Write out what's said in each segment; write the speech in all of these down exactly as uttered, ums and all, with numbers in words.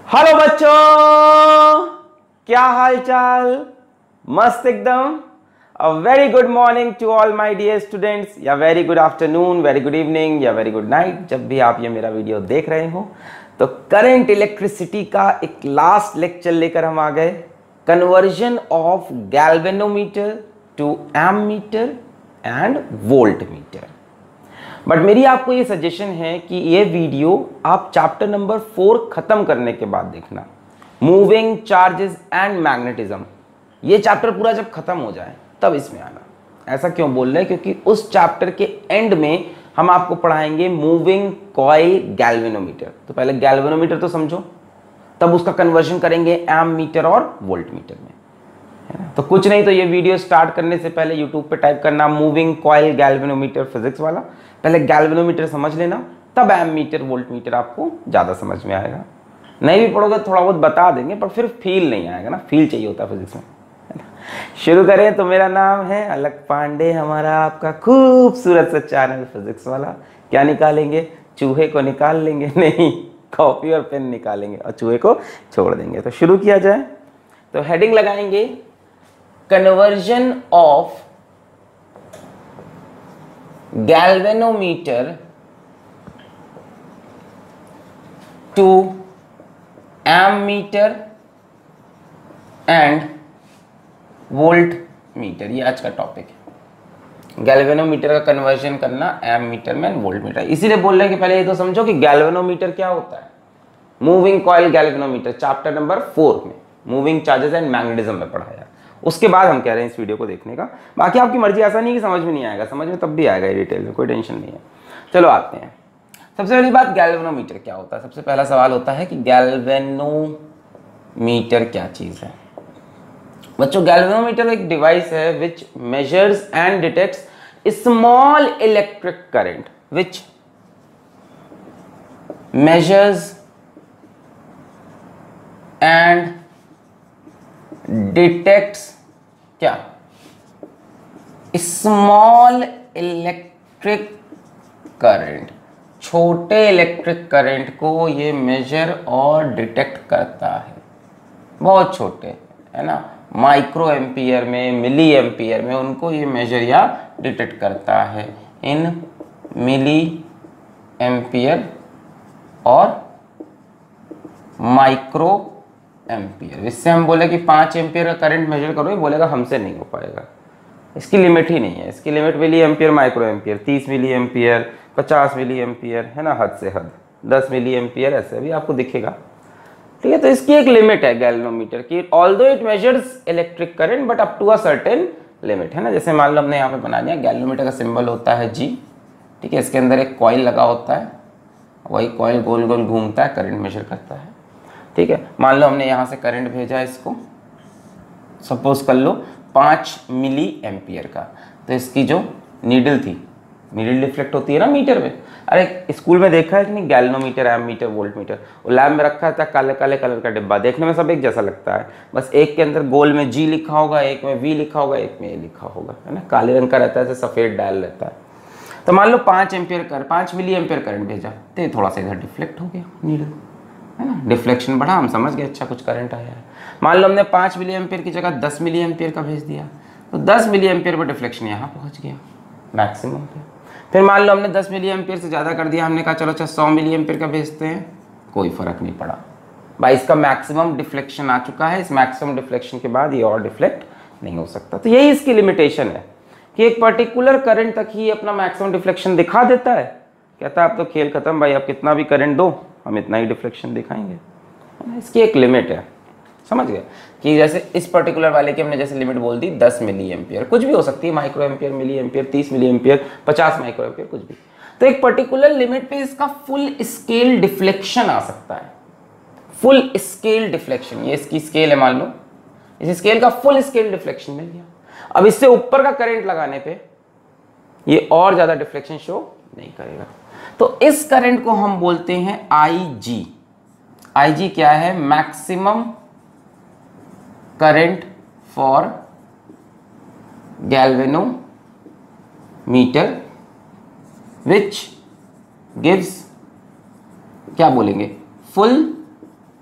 Hello बच्चों, क्या हाल चाल? मस्त एकदम। A very good morning to all my dear students, या very good afternoon, very good evening या वेरी गुड नाइट, जब भी आप ये मेरा वीडियो देख रहे हो। तो करंट इलेक्ट्रिसिटी का एक लास्ट लेक्चर लेकर हम आ गए, conversion of galvanometer to ammeter and voltmeter. But मेरी आपको ये सजेशन है कि ये वीडियो आप चैप्टर नंबर फोर खत्म करने के बाद देखना, मूविंग चार्जेस एंड मैग्नेटिज्म। ये चैप्टर पूरा जब खत्म हो जाए तब इसमें आना। ऐसा क्यों बोल रहे हैं? क्योंकि उस चैप्टर के एंड में हम आपको पढ़ाएंगे मूविंग कॉइल गैल्वेनोमीटर। तो पहले गैल्वेनोमीटर तो समझो, तब उसका कन्वर्जन करेंगे एमीटर और वोल्टमीटर में। तो कुछ नहीं, तो ये वीडियो स्टार्ट करने से पहले यूट्यूब पे टाइप करना मूविंग कॉइल गैल्वेनोमीटर फिजिक्स वाला। पहले गैल्वेनोमीटर समझ लेना, तब एमीटर वोल्टमीटर आपको ज़्यादा समझ में आएगा। नहीं भी पढ़ोगे थोड़ा बहुत बता देंगे, पर फिर फील नहीं आएगा ना, फील चाहिए होता है फिजिक्स में। शुरू करें तो मेरा नाम है अलख पांडे, हमारा आपका खूबसूरत सा चैनल फिजिक्स वाला। क्या निकालेंगे? चूहे को निकाल लेंगे? नहीं, कॉपी और पेन निकालेंगे और चूहे को छोड़ देंगे। तो शुरू किया जाए। तो हेडिंग लगाएंगे conversion of galvanometer to ammeter and voltmeter. ये आज का टॉपिक है, गैल्वेनोमीटर का कन्वर्जन करना एमीटर में एंड वोल्टमीटर। इसीलिए बोल रहे हैं कि पहले ये तो समझो कि गैल्वेनोमीटर क्या होता है। Moving coil galvanometer chapter number four में मूविंग चार्जेस एंड मैग्नेटिज्म में पढ़ाया। उसके बाद हम कह रहे हैं इस वीडियो को देखने का। बाकी आपकी मर्जी, ऐसा नहीं कि समझ में नहीं आएगा, समझ में तब भी आएगा डिटेल में, कोई टेंशन नहीं है। चलो आते हैं। सबसे पहली बात, गैल्वेनोमीटर क्या होता है। सबसे पहला सवाल होता है कि गैल्वेनोमीटर क्या चीज है। बच्चों, गैल्वेनोमीटर एक डिवाइस है which measures and detects small electric current, which measures and detects क्या? स्मॉल इलेक्ट्रिक करंट, छोटे इलेक्ट्रिक करंट को ये मेजर और डिटेक्ट करता है। बहुत छोटे, है ना, माइक्रो एम्पियर में, मिली एम्पियर में उनको ये मेजर या डिटेक्ट करता है, इन मिली एम्पियर और माइक्रो एम्पियर। इससे हम बोले कि पाँच एम्पियर का करंट मेजर करो, ये बोलेगा हमसे नहीं हो पाएगा, इसकी लिमिट ही नहीं है। इसकी limit milliampere, microampere, तीस मिली एम्पियर, पचास मिली एम्पियर, है ना, हद से हद दस मिली एम्पियर, ऐसे भी आपको दिखेगा। ठीक है, तो इसकी एक लिमिट है गैल्वेनोमीटर की। Although it measures electric current but up to a certain limit, है ना। जैसे मान लो हमने यहाँ पे बना दिया, गैल्वेनोमीटर का सिंबल होता है जी। ठीक है, इसके अंदर एक कॉइल लगा होता है, वही कॉइल गोल गोल घूमता है, करंट मेजर करता है। ठीक है, मान लो हमने यहाँ से करंट भेजा इसको, सपोज कर लो पाँच मिली एम्पियर का, तो इसकी जो नीडल थी, नीडल डिफ्लेक्ट होती है ना मीटर में। अरे स्कूल में देखा है कि नहीं, गैल्वेनोमीटर, एमीटर, वोल्टमीटर, वो लैब में रखा था, काले काले कलर का डिब्बा, देखने में सब एक जैसा लगता है, बस एक के अंदर गोल में जी लिखा होगा, एक में वी लिखा होगा, एक में ए लिखा होगा, है ना, काले रंग का रहता है, सफ़ेद डायल रहता है। तो मान लो पाँच एम्पियर कर पाँच मिली एम्पियर करंट भेजा, तो थोड़ा सा इधर डिफ्लेक्ट हो गया नीडल, है ना, डिफ्लेक्शन बढ़ा, हम समझ गए अच्छा कुछ करंट आया है। मान लो हमने पाँच मिली एम्पियर की जगह दस मिली एम्पियर का भेज दिया, तो दस मिली एम्पियर पर डिफ्लेक्शन यहाँ पहुँच गया मैक्सिमम पे। फिर मान लो हमने दस मिली एम्पियर से ज़्यादा कर दिया, हमने कहा चलो अच्छा सौ मिली एम्पियर का भेजते हैं, कोई फ़र्क नहीं पड़ा भाई, इसका मैक्सिमम डिफ्लेक्शन आ चुका है। इस मैक्सिमम डिफ्लेक्शन के बाद ये और डिफ्लेक्ट नहीं हो सकता। तो यही इसकी लिमिटेशन है कि एक पर्टिकुलर करंट तक ही अपना मैक्सिमम डिफ्लेक्शन दिखा देता है। कहता है अब तो खेल खत्म भाई, आप कितना भी करंट दो हम इतना ही डिफ्लेक्शन दिखाएंगे। इसकी एक लिमिट है, समझ गए कि जैसे इस पर्टिकुलर वाले की हमने जैसे लिमिट बोल दी दस मिली एम्पियर, कुछ भी हो सकती है, माइक्रो एम्पियर, मिली एम्पियर, तीस मिली एम्पियर, पचास माइक्रो एम्पियर, कुछ भी। तो एक पर्टिकुलर लिमिट पे इसका फुल स्केल डिफ्लेक्शन आ सकता है, फुल स्केल डिफ्लेक्शन। ये इसकी स्केल है, मान लो इस स्केल का फुल स्केल डिफ्लेक्शन मिल गया। अब इससे ऊपर का करंट लगाने पे ये और ज्यादा डिफ्लेक्शन शो नहीं करेगा। तो इस करंट को हम बोलते हैं आई जी। आई जी क्या है? Maximum current for galvanometer which gives, क्या बोलेंगे, फुल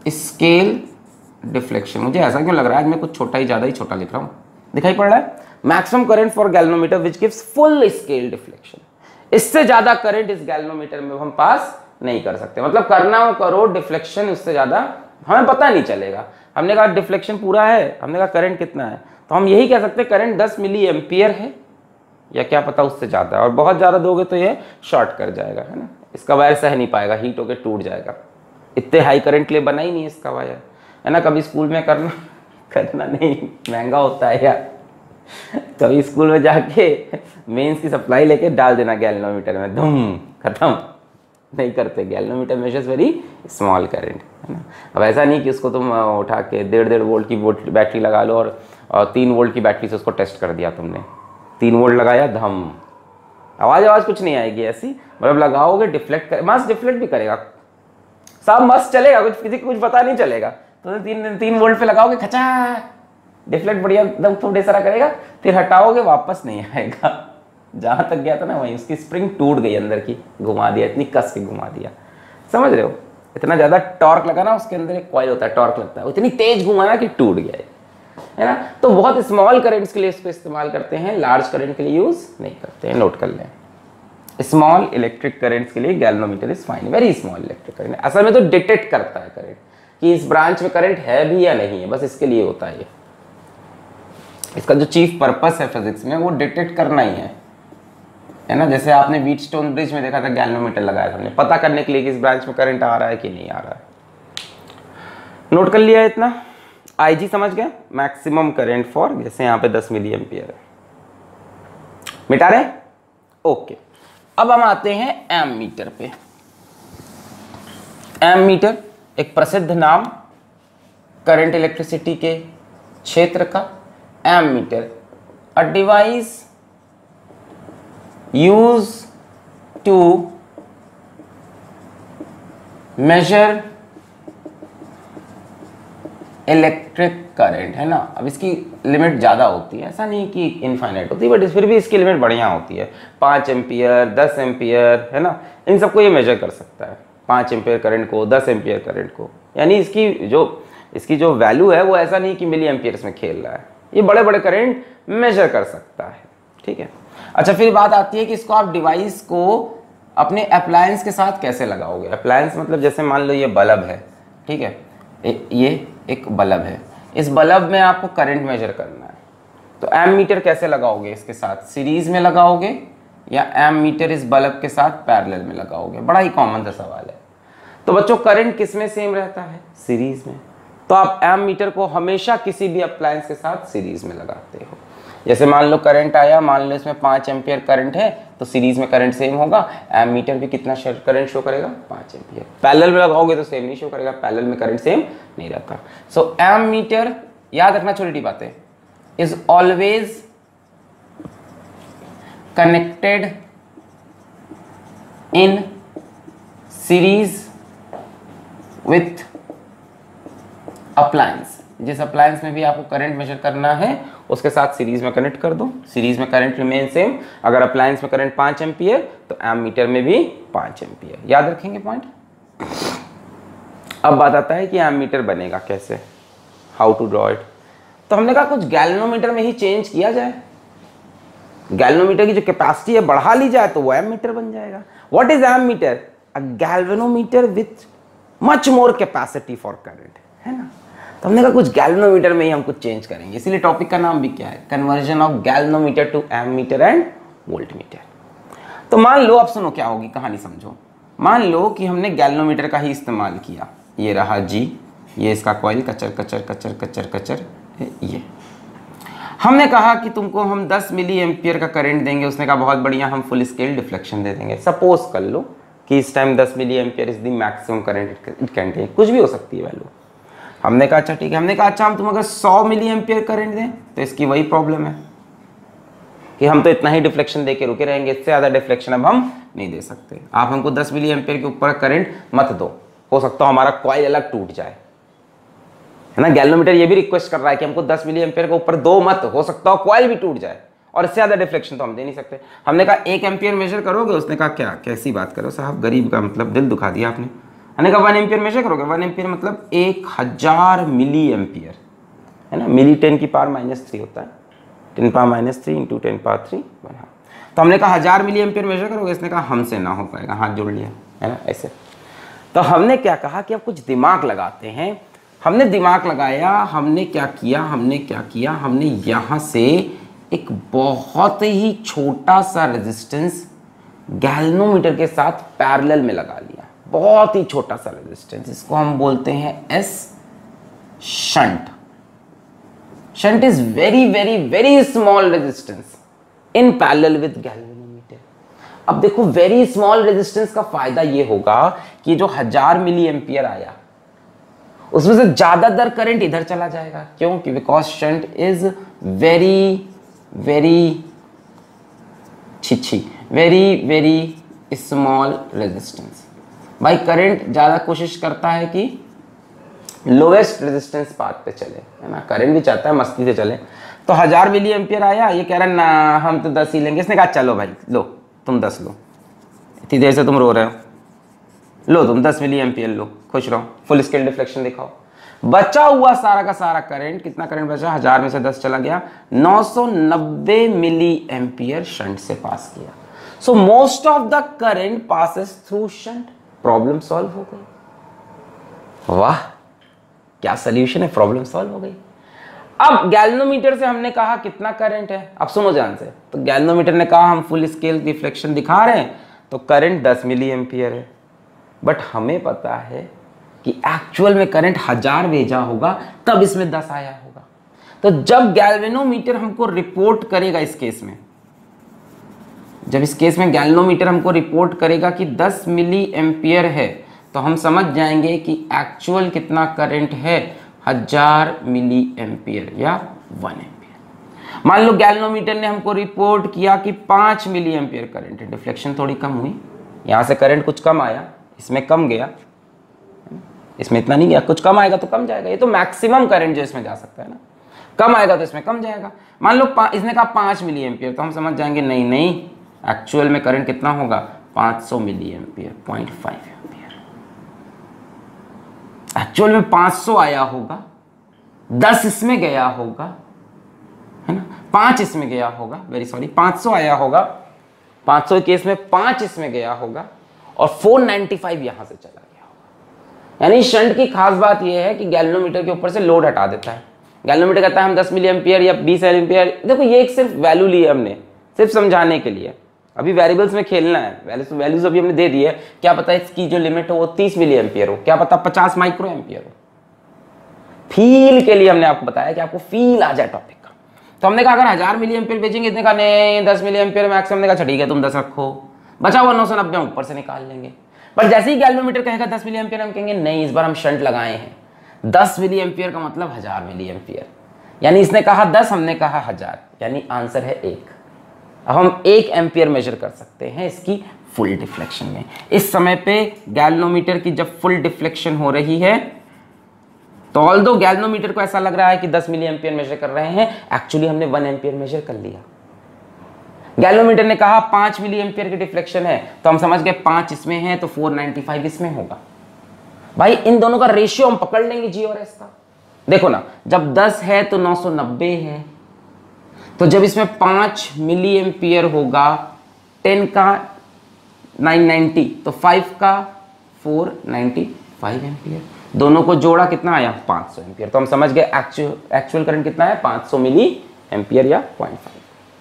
स्केल डिफ्लेक्शन। मुझे ऐसा क्यों लग रहा है आज मैं कुछ छोटा ही ज़्यादा ही छोटा लिख रहा हूँ, दिखाई पड़ रहा है। Maximum current for galvanometer which gives full scale deflection. इससे ज़्यादा करंट इस गैल्वेनोमीटर में हम पास नहीं कर सकते, मतलब करना हो करो, डिफ्लेक्शन उससे ज़्यादा हमें पता नहीं चलेगा। हमने कहा डिफ्लेक्शन पूरा है, हमने कहा करंट कितना है, तो हम यही कह सकते हैं करंट दस मिली एम्पियर है, या क्या पता उससे ज़्यादा है। और बहुत ज़्यादा दोगे तो ये शॉर्ट कर जाएगा, है ना, इसका वायर सह नहीं पाएगा, हीट होकर टूट जाएगा। इतने हाई करंट के लिए बना ही नहीं इसका वायर, है ना। कभी स्कूल में करना करना नहीं, महंगा होता है यार। कभी स्कूल में जाके मेंस की सप्लाई लेके डाल देना गैल्वेनोमीटर में, धूम खत्म। नहीं करते, galvanometer measures very small current, है ना। अब ऐसा नहीं कि उसको तुम उठा के डेढ़ डेढ़ वोल्ट की वोल्ट बैटरी लगा लो और, और तीन वोल्ट की बैटरी से उसको टेस्ट कर दिया तुमने, तीन वोल्ट लगाया, धम, आवाज़ आवाज़ कुछ नहीं आएगी ऐसी, मतलब लगाओगे डिफ्लेक्ट कर, मस्त डिफ्लेक्ट भी करेगा, सब मस्त चलेगा, कुछ किसी को कुछ पता नहीं चलेगा। तो तीन तीन वोल्ट पे लगाओगे, खचा डिफ्लेक्ट बढ़िया एकदम थोड़े सारा करेगा, फिर हटाओगे वापस नहीं आएगा। जहां तक गया था ना वहीं उसकी स्प्रिंग टूट गई अंदर की, घुमा दिया, इतनी कस के घुमा दिया, समझ रहे हो। इतना ज़्यादा टॉर्क लगा ना, उसके अंदर एक कॉइल होता है, टॉर्क लगता है, इतनी तेज घुमाना कि टूट गया, है ना। तो बहुत स्मॉल करंट्स के लिए इसको इस्तेमाल करते हैं, लार्ज करंट के लिए यूज़ नहीं करते हैं, नोट कर लें। स्मॉल इलेक्ट्रिक करंट्स के लिए galvanometer is fine, very small electric current. असल में तो डिटेक्ट करता है करंट कि इस ब्रांच में करंट है भी या नहीं है, बस इसके लिए होता है ये। इसका जो चीफ पर्पस है फिजिक्स में वो डिटेक्ट करना ही है, है ना। जैसे आपने व्हीटस्टोन ब्रिज में देखा था, गैल्वेनोमीटर लगाया था हमने, पता करने के लिए कि इस ब्रांच में करंट आ रहा है कि नहीं आ रहा है। नोट कर लिया इतना, आईजी समझ गए, मैक्सिमम करंट फॉर, जैसे यहाँ पे दस मिली एम्पियर है, मिटा रहे, ओके। अब हम आते हैं एमीटर पे। एमीटर एक प्रसिद्ध नाम करंट इलेक्ट्रिसिटी के क्षेत्र का। Ammeter a device use to measure electric current, है ना। अब इसकी लिमिट ज़्यादा होती है, ऐसा नहीं कि इनफाइनाइट होती है, बट फिर भी इसकी लिमिट बढ़िया होती है। पाँच एम्पियर, दस एम्पियर, है ना, इन सबको ये मेजर कर सकता है, पाँच एम्पियर करंट को, दस एम्पियर करंट को। यानी इसकी जो इसकी जो वैल्यू है वो ऐसा नहीं कि मिली एम्पियर्स में खेल रहा है, ये बड़े बड़े करंट मेजर कर सकता है, ठीक है। अच्छा, फिर बात आती है कि इसको आप डिवाइस को अपने अप्लायंस के साथ कैसे लगाओगे। अप्लायंस मतलब जैसे मान लो ये बल्ब है, ठीक है, ये एक बल्ब है, इस बल्ब में आपको करंट मेजर करना है, तो एमीटर कैसे लगाओगे इसके साथ, सीरीज में लगाओगे या एमीटर इस बल्ब के साथ पैरेलल में लगाओगे। बड़ा ही कॉमन सा सवाल है। तो बच्चों करंट किस में सेम रहता है, सीरीज में, तो आप एमीटर को हमेशा किसी भी अप्लायंस के साथ सीरीज में लगाते हो। जैसे मान लो करंट आया, मान लो इसमें पाँच एम्पियर करंट है, तो सीरीज में करंट सेम होगा, एमीटर भी कितना करंट शो करेगा, पाँच एम्पियर। पैरेलल में लगाओगे तो सेम नहीं शो करेगा, पैरेलल में करंट सेम नहीं रहता। सो एमीटर, याद रखना छोटी बातें, is always connected in series with appliance. जिस अप्लायंस में भी आपको करंट मेजर करना है उसके साथ सीरीज में कनेक्ट कर दो, सीरीज में करंट रिमेन सेम। अगर अप्लायंस में करंट पाँच एम्पियर तो एमीटर में भी पाँच एम्पियर, याद रखेंगे पॉइंट। अब बात आता है कि एमीटर बनेगा कैसे, हाउ टू ड्रॉ इट। तो हमने कहा कुछ गैल्वेनोमीटर में ही चेंज किया जाए, गैल्वेनोमीटर की जो कैपेसिटी है बढ़ा ली जाए तो वो एमीटर बन जाएगा। What is ammeter? A galvanometer with much more capacity for current, है ना। तो हमने कहा कुछ गैल्वेनोमीटर में ही हम कुछ चेंज करेंगे, इसीलिए टॉपिक का नाम भी क्या है, conversion of galvanometer to ammeter and voltmeter. तो मान लो, अब सुनो क्या होगी कहानी समझो। मान लो कि हमने गैल्वेनोमीटर का ही इस्तेमाल किया, ये रहा जी, ये इसका कॉइल कचर कचर कचर कचर कचर, ये हमने कहा कि तुमको हम दस मिली एम्पियर का करंट देंगे। उसने कहा बहुत बढ़िया, हम फुल स्केल डिफ्लेक्शन दे देंगे। सपोज कर लो कि इस टाइम दस milli ampere is the maximum current it can take, कुछ भी हो सकती है वैल्यू। हमने कहा अच्छा ठीक है, हमने कहा अच्छा हम तुम अगर सौ मिली एम्पियर करंट दें तो इसकी वही प्रॉब्लम है कि हम तो इतना ही डिफ्लेक्शन दे के रुके रहेंगे, इससे ज़्यादा डिफ्लेक्शन अब हम नहीं दे सकते। आप हमको दस मिली एम्पियर के ऊपर करंट मत दो, हो सकता है हमारा कॉइल अलग टूट जाए, है ना। गैल्वेनोमीटर ये भी रिक्वेस्ट कर रहा है कि हमको दस मिली एम्पियर के ऊपर दो मत, हो सकता है कॉइल भी टूट जाए, और इससे ज़्यादा डिफ्लेक्शन तो हम दे नहीं सकते। हमने कहा एक एम्पियर मेजर करोगे, उसने कहा क्या, कैसी बात करो साहब, गरीब का मतलब दिल दुखा दिया आपने। हमने कहा वन एम्पियर मेजर करोगे, वन एम्पियर मतलब एक हजार मिली एम्पियर है ना, मिली टेन की पावर माइनस थ्री होता है, ten power minus three into ten power three. तो हमने कहा हजार मिली एम्पियर मेजर करोगे, इसने कहा हमसे ना हो पाएगा, हाथ जोड़ लिया है ना ऐसे। तो हमने क्या कहा कि अब कुछ दिमाग लगाते हैं। हमने दिमाग लगाया, हमने क्या किया हमने क्या किया हमने यहाँ से एक बहुत ही छोटा सा रेजिस्टेंस गैल्वेनोमीटर के साथ पैरेलल में लगा लिया, बहुत ही छोटा सा रेजिस्टेंस, इसको हम बोलते हैं S shunt. Shunt is very very very small resistance in parallel with galvanometer. अब देखो वेरी स्मॉल रेजिस्टेंस का फायदा ये होगा कि जो हजार मिली एम्पियर आया उसमें से ज्यादातर करंट इधर चला जाएगा। क्यों? कि because shunt is very very छिछी वेरी वेरी स्मॉल रेजिस्टेंस। भाई करंट ज्यादा कोशिश करता है कि लोएस्ट रेजिस्टेंस पाथ पे चले, है ना, करंट भी चाहता है मस्ती से चले। तो हजार मिली एम्पियर आया, ये कह रहा है ना हम तो दस ही लेंगे। इसने कहा चलो भाई लो तुम दस लो, इतनी देर से तुम रो रहे हो, लो तुम दस मिली एम्पियर लो, खुश रहो, फुल स्केल डिफ्लेक्शन दिखाओ। बचा हुआ सारा का सारा करंट, कितना करंट बचा, हजार में से दस चला गया, नौ सौ नब्बे मिली एम्पियर शंट से पास किया। So most of the current passes through shunt. Problem solve हो गई। वाह क्या सोल्यूशन है, प्रॉब्लम सॉल्व हो गई। अब गैल्वेनोमीटर से हमने कहा कितना करंट है, अब सुनो ध्यान से। तो गैल्वेनोमीटर ने कहा हम फुल स्केल डिफ्लेक्शन दिखा रहे हैं तो करंट दस मिली एम्पियर है, बट हमें पता है कि एक्चुअल में करंट हजार भेजा होगा तब इसमें दस आया होगा। तो जब गैल्वेनोमीटर हमको रिपोर्ट करेगा, इस केस में जब इस केस में गैल्वेनोमीटर हमको रिपोर्ट करेगा कि दस मिली एम्पियर है, तो हम समझ जाएंगे कि एक्चुअल कितना करंट है, हजार मिली एम्पियर या वन एम्पियर। मान लो गैल्वेनोमीटर ने हमको रिपोर्ट किया कि पांच मिली एम्पियर करंट है, डिफ्लेक्शन थोड़ी कम हुई, यहां से करंट कुछ कम आया, इसमें कम गया, इसमें इतना नहीं गया, कुछ कम आएगा तो कम जाएगा। ये तो मैक्सिमम करंट जो इसमें जा सकता है ना, कम आएगा तो इसमें कम जाएगा। मान लो इसने कहा पांच मिली एम्पियर, तो हम समझ जाएंगे नहीं नहीं एक्चुअल में करंट कितना होगा, पांच सौ milliampere, point five ampere. Actual में पांच सौ आया होगा, दस इसमें गया होगा, है ना, पांच इसमें गया होगा, वेरी सॉरी, पांच सौ आया होगा, पांच सौ केस में पांच इसमें गया होगा और चार सौ पचानवे यहां से चला गया होगा। यानी शंट की खास बात यह है कि गैल्वेनोमीटर के ऊपर से लोड हटा देता है। गैल्वेनोमीटर कहता है हम दस मिली एम्पियर या बीस एम्पियर, देखो ये एक सिर्फ वैल्यू ली है हमने, सिर्फ समझाने के लिए। अभी वेरिएबल्स में खेलना है, वैल्यूज वैल्यूज अभी हमने दे दी है, क्या पता इसकी जो लिमिट हो वो तीस मिली एम्पियर हो, क्या पता पचास माइक्रो एम्पियर हो। फील के लिए हमने आपको बताया कि आपको फील आ जाए टॉपिक का। तो हमने कहा अगर हजार मिली एम्पियर भेजेंगे, इतने कहा नहीं दस मिली एम्पियर मैक्सिमम, ने कहा ठीक है तुम दस रखो, बचा हुआ नौ सौ नब्बे ऊपर से निकाल लेंगे। पर जैसे ही गैल्वेनोमीटर कहेगा दस मिली एम्पियर, हम कहेंगे नहीं इस बार हम शंट लगाए हैं, दस मिली एम्पियर का मतलब हजार मिली एम्पियर। यानी इसने कहा दस, हमने कहा हजार, यानी आंसर है एक। अब हम एक एम्पियर मेजर कर सकते हैं इसकी फुल डिफ्लेक्शन में। इस समय पे गैल्वेनोमीटर की जब फुल डिफ्लेक्शन हो रही है, तो ऑल्दो गैल्वेनोमीटर को ऐसा लग रहा है कि दस मिली एम्पियर मेजर कर रहे हैं, एक्चुअली हमने वन एम्पियर मेजर कर लिया। गैल्वेनोमीटर ने कहा पांच मिली एम्पियर की डिफ्लेक्शन है, तो हम समझ गए पांच इसमें है तो चार सौ पचानवे इसमें होगा। भाई इन दोनों का रेशियो हम पकड़ लेंगे जी और एस का। देखो ना, जब दस है तो नौ सौ नब्बे है, तो जब इसमें पांच मिली एम्पियर होगा, टेन का नौ सौ नब्बे, तो फाइव का चार सौ पचानवे एम्पियर, दोनों को जोड़ा कितना आया, पांच सौ एम्पियर। तो हम समझ गए एक्चुअल एक्चुअल करंट कितना है, पांच सौ मिली एम्पियर या पॉइंट फाइव।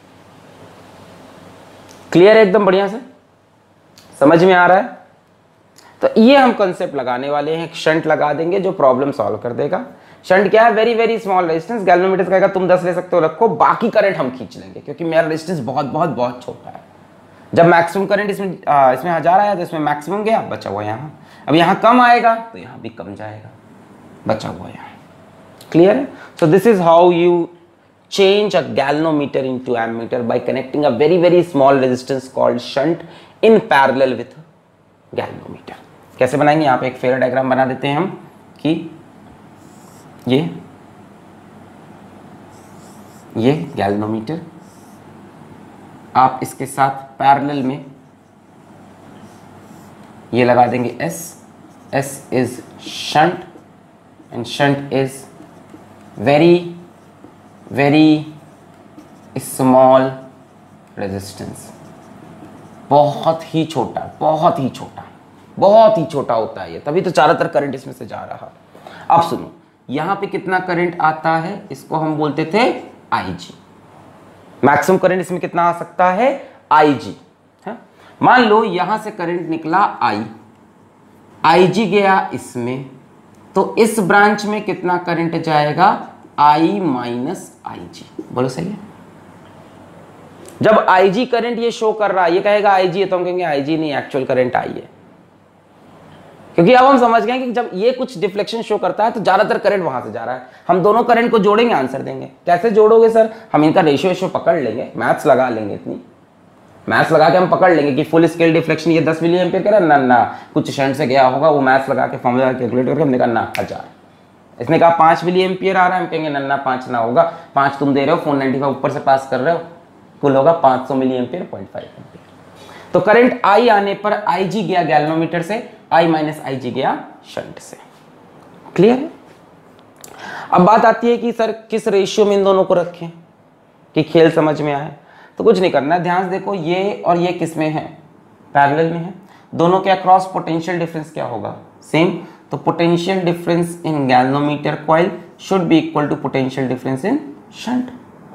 क्लियर है एकदम बढ़िया से, समझ में आ रहा है। तो ये हम कंसेप्ट लगाने वाले हैं, शंट लगा देंगे जो प्रॉब्लम सॉल्व कर देगा। शंट क्या है, very very small resistance. Galvanometer कहेगा तुम दस ले सकते हो रखो, बाकी करंट हम खींच लेंगे क्योंकि मेरा रेजिस्टेंस बहुत बहुत बहुत छोटा है। जब मैक्सिमम करंट इसमें आ, इसमें हजार आया तो इसमें मैक्सिमम गया, बचा हुआ यहाँ। अब यहाँ कम आएगा तो यहाँ भी कम जाएगा, बचा हुआ यहाँ। क्लियर है। So this is how you change a galvanometer into ammeter by connecting a very very small resistance called shunt in parallel with galvanometer। कैसे बनाएंगे, यहाँ पे एक फेयर डायग्राम बना देते हैं हम कि ये ये गैल्वेनोमीटर, आप इसके साथ पैरेलल में ये लगा देंगे S, S is shunt and shunt is very very small resistance, बहुत ही छोटा, बहुत ही छोटा, बहुत ही छोटा होता है ये, तभी तो ज़्यादातर करंट इसमें से जा रहा। अब सुनो, यहाँ पे कितना करंट आता है, इसको हम बोलते थे आई जी। मैक्सिमम करंट इसमें कितना आ सकता है, आई जी। मान लो यहाँ से करंट निकला आई, आई जी गया इसमें, तो इस ब्रांच में कितना करंट जाएगा, आई माइनस आई जी। बोलो सही है। जब आई जी करंट ये शो कर रहा है, ये कहेगा आई जी है, तो हम कहेंगे आई जी नहीं, एक्चुअल करंट आई है, क्योंकि अब हम समझ गए कि जब ये कुछ डिफ्लेक्शन शो करता है तो ज्यादातर करंट वहां से जा रहा है। हम दोनों करंट को जोड़ेंगे, आंसर देंगे। कैसे जोड़ोगे सर, हम इनका रेशियो रेशियो पकड़ लेंगे, मैथ्स लगा लेंगे, इतनी मैथ्स लगा के हम पकड़ लेंगे कि फुल स्केल डिफ्लेक्शन ये दस मिली एम्पियर करा ना ना कुछ शंट से गया होगा, वो मैथ्स लगा के फॉर्मूला कैलकुलेट करके हमने कहा ना हजार। इसने कहा पांच मिली एम्पियर आ रहा है, हम कहेंगे नन्ना पांच ना होगा, पांच तुम दे रहे हो, फोर नाइनटी फाइव ऊपर से पास कर रहे हो, कुल होगा पांच सौ milliampere, point five ampere. तो करंट आई आने पर आई जी गया गैल्वेनोमीटर से, आई माइनस आई जी गया शंट से। क्लियर है। अब बात आती है कि सर किस रेशियो में इन दोनों को रखें कि खेल समझ में आए। तो कुछ नहीं करना है, ध्यान से देखो, ये और ये किस में है, पैरेलल में है। दोनों के अक्रॉस पोटेंशियल डिफरेंस क्या होगा, सेम। तो potential difference in galvanometer coil should be equal to potential difference in shunt.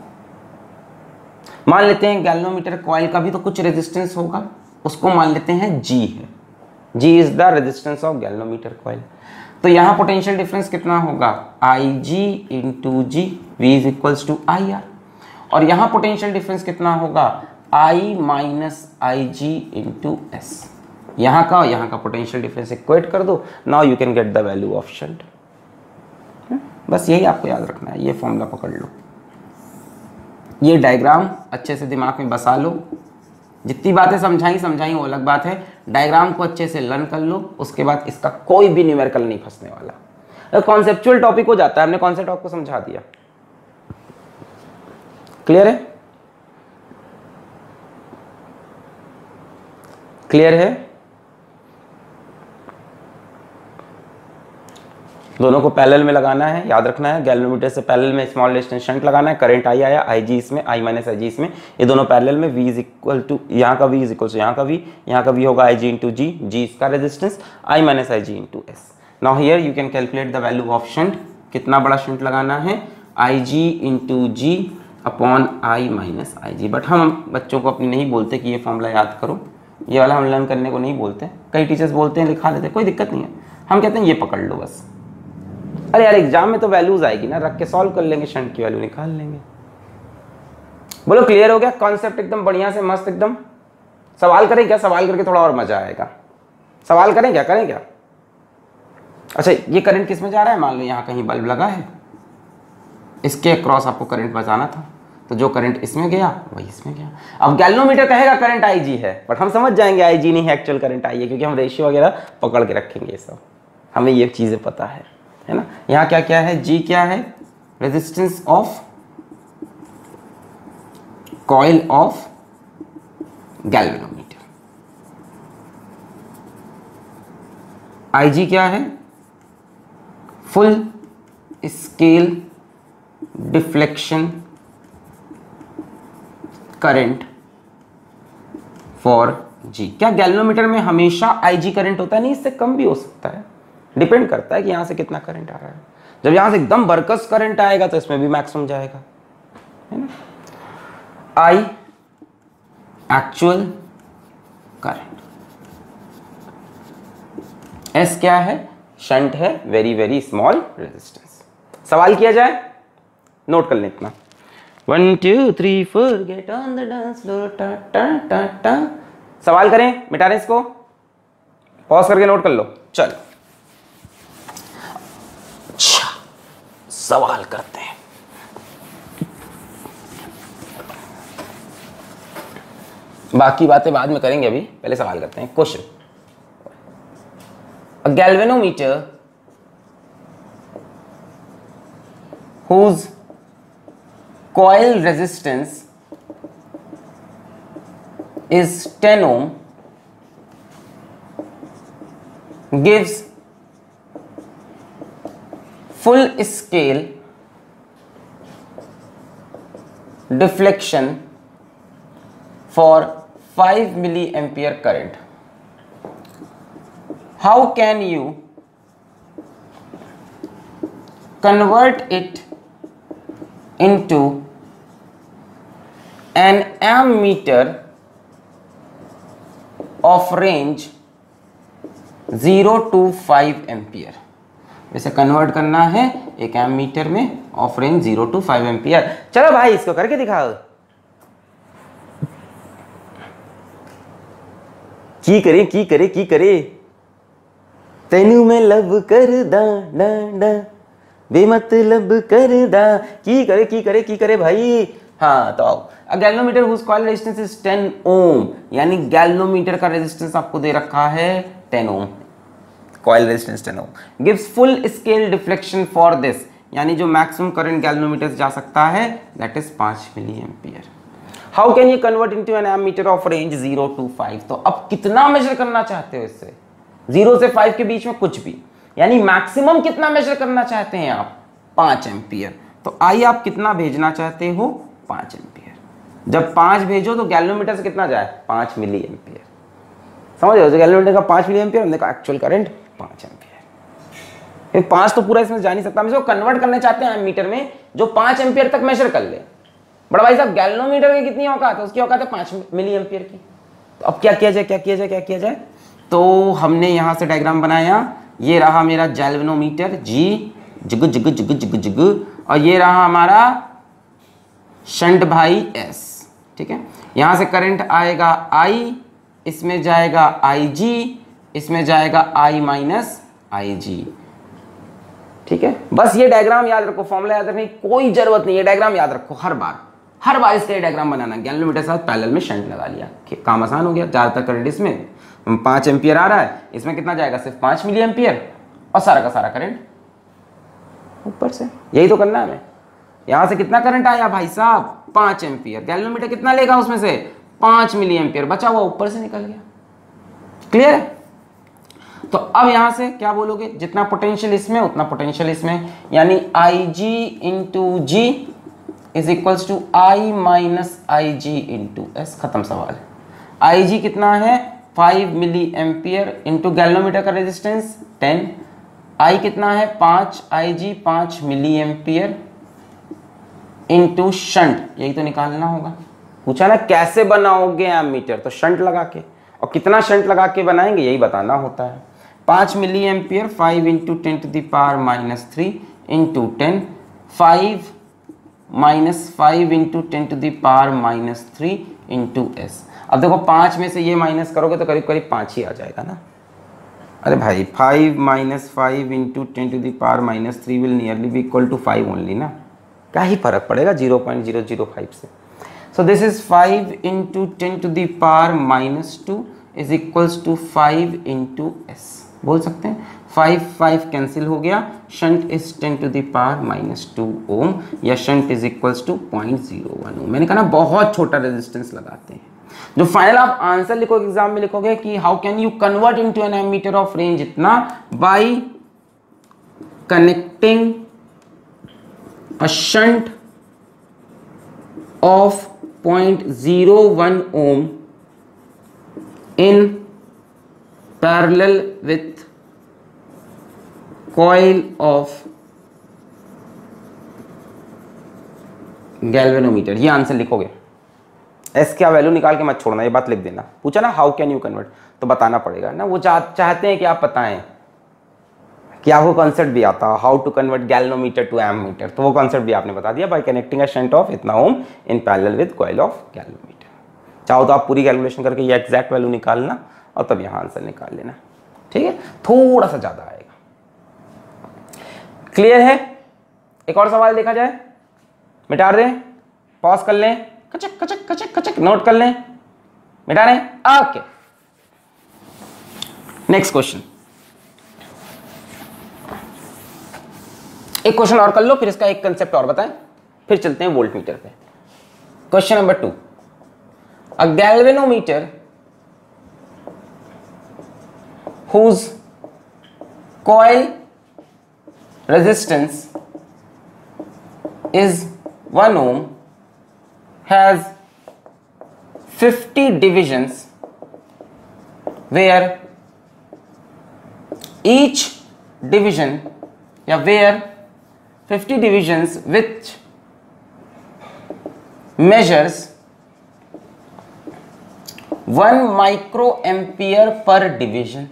मान लेते हैं गैल्वेनोमीटर कॉइल का भी तो कुछ रेजिस्टेंस होगा, उसको मान लेते हैं G है, G is the resistance of galvanometer coil. तो यहाँ पोटेंशियल डिफरेंस कितना होगा, I G into G, V is equals to I R. और यहाँ पोटेंशियल डिफरेंस कितना होगा, I minus I G into S. यहाँ का यहाँ का पोटेंशियल डिफरेंस इक्वेट कर दो, now you can get the value of shunt. बस यही आपको याद रखना है, ये फॉर्मूला पकड़ लो, ये डायग्राम अच्छे से दिमाग में बसा लो। जितनी बातें समझाई समझाई वो अलग बात है, डायग्राम को अच्छे से लर्न कर लो, उसके बाद इसका कोई भी न्यूमेरिकल नहीं फंसने वाला। कॉन्सेप्चुअल टॉपिक हो जाता है, हमने कॉन्सेप्ट आपको समझा दिया। क्लियर है, क्लियर है। दोनों को पैरेलल में लगाना है, याद रखना है, गैल्वेनोमीटर से पैरेलल में स्मॉल डिस्टेंस शंट लगाना है। करंट आई आया, आई जी इसमें, आई माइनस आई जी इसमें, ये दोनों पैरेलल में। वी इज इक्वल टू, यहाँ का वी इज इक्वल टू यहाँ का वी, यहाँ का वी होगा I G into G, G इसका resistance, I minus I G into S. Now here you can calculate the value of shunt. कितना बड़ा शंट लगाना है, I G into G upon I minus I G. But हम बच्चों को अपनी नहीं बोलते कि ये फॉर्मूला याद करो, ये वाला हम लर्न करने को नहीं बोलते। कई टीचर्स बोलते हैं लिखा देते, कोई दिक्कत नहीं है, हम कहते हैं ये पकड़ लो बस। अरे यार एग्जाम में तो वैल्यूज आएगी ना, रख के सॉल्व कर लेंगे, शंट की वैल्यू निकाल लेंगे। बोलो क्लियर हो गया, कॉन्सेप्ट एकदम बढ़िया से मस्त एकदम। सवाल करें क्या, सवाल करके थोड़ा और मजा आएगा। सवाल करें क्या, करें क्या। अच्छा ये करंट किस में जा रहा है, मान लो यहाँ कहीं बल्ब लगा है, इसके अक्रॉस आपको करंट बचाना था, तो जो करंट इसमें गया वही इसमें गया। अब गैल्वेनोमीटर कहेगा करंट आई जी है, बट हम समझ जाएंगे आई जी नहीं है, एक्चुअल करंट आई है, क्योंकि हम रेशियो वगैरह पकड़ के रखेंगे, ये सब हमें ये चीजें पता है, है ना। यहाँ क्या क्या है, जी क्या है, resistance of coil of galvanometer. I G क्या है, full scale deflection current for G. क्या गैल्वेनोमीटर में हमेशा आईजी करंट होता है, नहीं, इससे कम भी हो सकता है, डिपेंड करता है कि यहां से कितना करंट आ रहा है। जब यहां से एकदम बरकस करंट आएगा तो इसमें भी मैक्सिमम जाएगा, है ना। आई एक्चुअल करंट, एस क्या है, शंट है, वेरी वेरी स्मॉल रेजिस्टेंस। सवाल किया जाए, नोट कर लें इतना, one two three four get on the dance floor, टा टा टा टा। सवाल करें, मिटा रहे इसको, पॉज करके नोट कर लो। चल अच्छा सवाल करते हैं। बाकी बातें बाद में करेंगे, अभी पहले सवाल करते हैं। Question, a galvanometer whose coil resistance is ten ohm gives full scale deflection for five milliampere current. How can you convert it into an ammeter of range zero to five ampere? वैसे convert करना है एक ammeter में of range zero to five ampere. चलो भाई इसको करके दिखाओ। की करे की करे की करे तेनू में लब कर दा डा डा बेमतलब कर दा की करे की करे की करे भाई। हाँ तो आओ। A galvanometer whose coil resistance is ten ohm, यानी गैल्वेनोमीटर का रेजिस्टेंस आपको दे रखा है ten ohm, coil resistance ten ohm. Gives full scale deflection for this, यानी जो मैक्सिमम करंट गैल्वेनोमीटर से जा सकता है दैट इज पाँच milliampere. How can you convert into an ammeter of range zero to five? तो अब कितना मेजर करना चाहते हो इससे? जीरो से फाइव के बीच में कुछ भी, यानी मैक्सिमम कितना मेजर करना चाहते हैं आप? पाँच एम्पियर। तो आइए आप कितना भेजना चाहते हो? पाँच एम्पियर। जब पाँच भेजो तो गैल्वेनोमीटर से कितना जाए? पाँच मिली एम्पियर। समझ रहे हो? गैल्वेनोमीटर का पाँच मिली एम्पियर, हमने कहा एक्चुअल करंट पाँच एम्पियर। फिर पाँच तो पूरा इसमें जा नहीं सकता, हम इसको कन्वर्ट करने चाहते हैं एमीटर में जो पाँच एम्पियर तक मेजर कर ले। बड़ा भाई साहब गैल्वेनोमीटर की कितनी औकात है? उसकी औकात है पाँच मिली एम्पियर की। तो अब क्या किया जाए क्या किया जाए क्या किया जाए? तो हमने यहाँ से डायग्राम बनाया, ये रहा मेरा गैल्वेनोमीटर जी जिग जिग जिग जिग जिग, और ये रहा हमारा शंट भाई एस। ठीक है, यहाँ से करंट आएगा आई, इसमें जाएगा आई जी, इसमें जाएगा आई माइनस आई जी। ठीक है, बस ये डायग्राम याद रखो, फॉर्मूला याद रखने की कोई जरूरत नहीं है, डायग्राम याद रखो हर बार हर बार इसका डायग्राम बनाना। गैल्वेनोमीटर के साथ पैरेलल में शंट लगा लिया, काम आसान हो गया। ज़्यादातर करंट इसमें पाँच एम्पियर आ रहा है, इसमें कितना जाएगा? सिर्फ पाँच मिली एम्पियर, और सारा का सारा करंट ऊपर से। यही तो करना है हमें। यहाँ से कितना करंट आया भाई साहब? पाँच एम्पियर। गैल्वेनोमीटर कितना लेगा उसमें से? पाँच मिली एम्पियर, बचा हुआ ऊपर से निकल गया। क्लियर है? तो अब यहां से क्या बोलोगे? जितना पोटेंशियल इसमें उतना पोटेंशियल इसमें, यानी I G into G is equals to I minus I G into S. खत्म सवाल। आई जी कितना है? Five milli ampere into galvanometer का रेजिस्टेंस टेन। आई कितना है? पाँच, आई जी पाँच मिली एम्पियर इंटू शंट, यही तो निकालना होगा। पूछा ना कैसे बनाओगे एमीटर, तो शंट लगा के, और कितना शंट लगा के बनाएंगे यही बताना होता है। पाँच milliampere, five into ten to the power minus three into ten, five minus five into ten to the power minus three into S. अब देखो पाँच में से ये माइनस करोगे तो करीब करीब पाँच ही आ जाएगा ना। अरे भाई five minus five into ten to the power minus three will nearly be equal to five only ना, क्या ही फर्क पड़ेगा zero point zero zero five से। So this is five into ten to the power minus two is equals to five into S. बोल सकते हैं five five cancel हो गया, shunt is ten to the power minus two ohm, या shunt is equals to point zero one ohm. मैंने कहा ना बहुत छोटा रेजिस्टेंस लगाते हैं। जो फाइनल आप आंसर लिखोगे एग्जाम में लिखोगे कि how can you convert into an ammeter of range इतना, by connecting a shunt of point zero one ohm in parallel with coil of galvanometer। ये आंसर लिखोगे, एस क्या वैल्यू निकाल के मत छोड़ना, ये बात लिख देना। पूछा ना हाउ कैन यू कन्वर्ट, तो बताना पड़ेगा ना। वो चाह, चाहते हैं कि आप बताएं कि आपको कॉन्सेप्ट भी आता, how to convert galvanometer to ammeter, तो वो कॉन्सेप्ट भी आपने बता दिया, by connecting a shunt of इतना ohm in parallel with coil of galvanometer. चाहो तो आप पूरी कैलकुलेशन करके ये एग्जैक्ट वैल्यू निकालना और तब यहाँ आंसर निकाल लेना। ठीक है, थोड़ा सा ज्यादा आएगा। क्लियर है? एक और सवाल देखा जाए, मिटा दें, पॉज कर लें, कचक कचक कचक कचक नोट कर लें, मिटा रहे हैं। Okay, next question. एक क्वेश्चन और कर लो, फिर इसका एक कंसेप्ट और बताएं, फिर चलते हैं वोल्टमीटर पे। Question number two, a galvanometer whose coil resistance is one ohm has fifty divisions where each division या where fifty divisions which measures one microampere per division,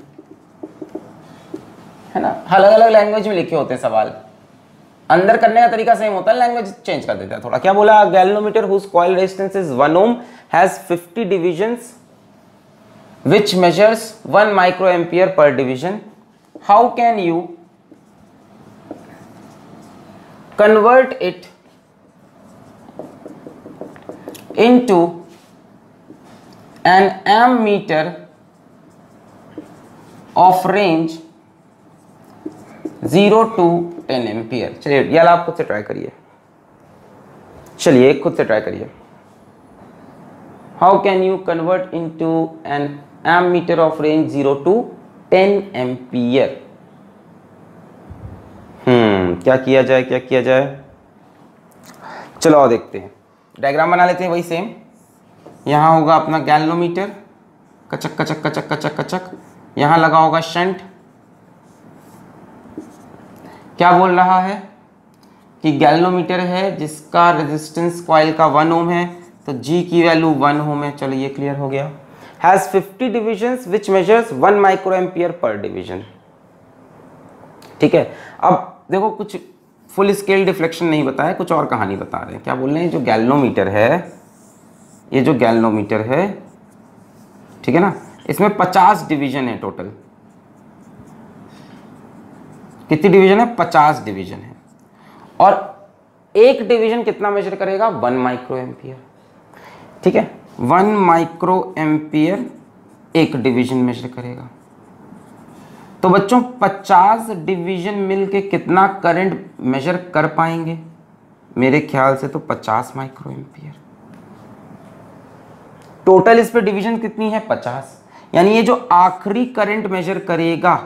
है ना। अलग अलग लैंग्वेज में लिखे होते हैं सवाल, अंदर करने का तरीका सेम होता है, लैंग्वेज चेंज कर देता है थोड़ा। क्या बोला? Galvanometer whose coil resistance is one ohm has fifty divisions which measures one microampere per division. How can you convert it into an ammeter of range zero to ten ampere? चलिए यार आप खुद से ट्राई करिए, चलिए खुद से try करिए। How can you convert into an ammeter of range zero to ten ampere? हम्म क्या किया जाए, क्या किया जाए? चलो और देखते हैं, डायग्राम बना लेते हैं वही सेम। यहाँ होगा अपना गैल्वेनोमीटर, कचक कचक कचक कचक कचक, यहाँ लगा होगा शंट। क्या बोल रहा है कि गैल्वेनोमीटर है जिसका रेजिस्टेंस कॉइल का वन ओम है, तो G की वैल्यू वन ओम है। चलो ये क्लियर हो गया। Has fifty divisions which measures one microampere per division. ठीक है, अब देखो कुछ फुल स्केल डिफ्लेक्शन नहीं बताया, कुछ और कहानी बता रहे हैं। क्या बोल रहे हैं? जो गैल्वेनोमीटर है, ये जो गैल्वेनोमीटर है, ठीक है ना, इसमें पचास डिवीजन है टोटल। कितनी डिवीजन है? पचास डिवीजन है। और एक डिवीजन कितना मेजर करेगा? One micro ampere. ठीक है, वन माइक्रो एम्पियर एक डिवीजन मेजर करेगा। तो बच्चों पचास डिवीजन मिलके कितना करंट मेजर कर पाएंगे? मेरे ख्याल से तो पचास माइक्रो एम्पियर। टोटल इस पे डिवीजन कितनी है? पचास। यानी ये जो आखिरी करंट मेजर करेगा,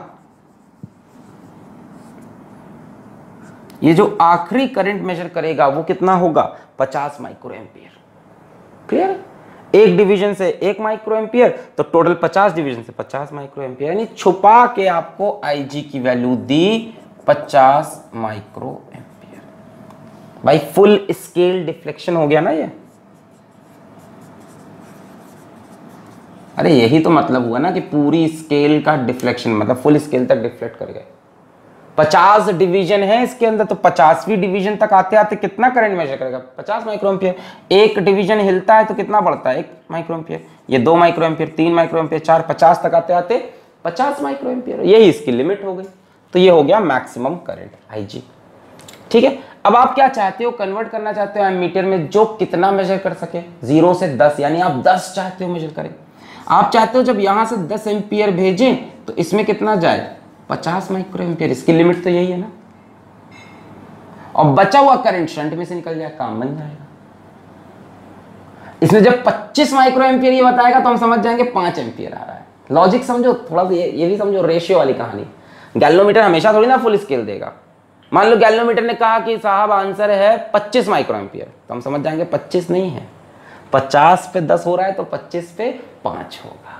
ये जो आखिरी करंट मेजर करेगा वो कितना होगा? पचास माइक्रो एम्पियर। क्लियर? एक डिवीजन से एक माइक्रो एम्पियर, तो टोटल पचास डिवीजन से पचास माइक्रो एम्पियर। यानी छुपा के आपको आईजी की वैल्यू दी पचास माइक्रो एम्पियर। भाई फुल स्केल डिफ्लेक्शन हो गया ना ये। अरे यही तो मतलब हुआ ना कि पूरी स्केल का डिफ्लेक्शन, मतलब फुल स्केल तक डिफ्लेक्ट कर गए। पचास डिवीजन है इसके अंदर, तो पचासवीं डिवीजन तक आते आते कितना करंट मेजर करेगा? पचास माइक्रो एम्पियर। एक डिवीजन हिलता है तो कितना बढ़ता है? एक माइक्रो एम्पियर। ये दो माइक्रो एम्पियर, तीन माइक्रो एम्पियर, चार, पचास तक आते आते पचास माइक्रो एम्पियर। यही इसकी लिमिट हो गई। तो ये हो गया मैक्सिमम करंट आईजी। ठीक है, अब आप क्या चाहते हो? कन्वर्ट करना चाहते हो एमीटर में जो कितना मेजर कर सके? जीरो से दस, यानी आप दस चाहते हो मेजर करें। आप चाहते हो जब यहां से दस एम्पियर भेजें तो इसमें कितना जाए? पचास माइक्रो एम्पियर। इसकी लिमिट तो यही है ना। और बचा हुआ करंट शंट में से निकल जाए, काम बन जाएगा। इसमें जब पच्चीस माइक्रो एम्पियर ये बताएगा तो हम समझ जाएंगे पांच एम्पियर आ रहा है। लॉजिक समझो थोड़ा सा, ये, ये भी समझो, रेशियो वाली कहानी। गैल्वेनोमीटर हमेशा थोड़ी ना फुल स्केल देगा। मान लो गैल्वेनोमीटर ने कहा कि साहब आंसर है पच्चीस माइक्रो एम्पियर, तो हम समझ जाएंगे पच्चीस नहीं है, पचास पे दस हो रहा है तो पच्चीस पे पांच होगा।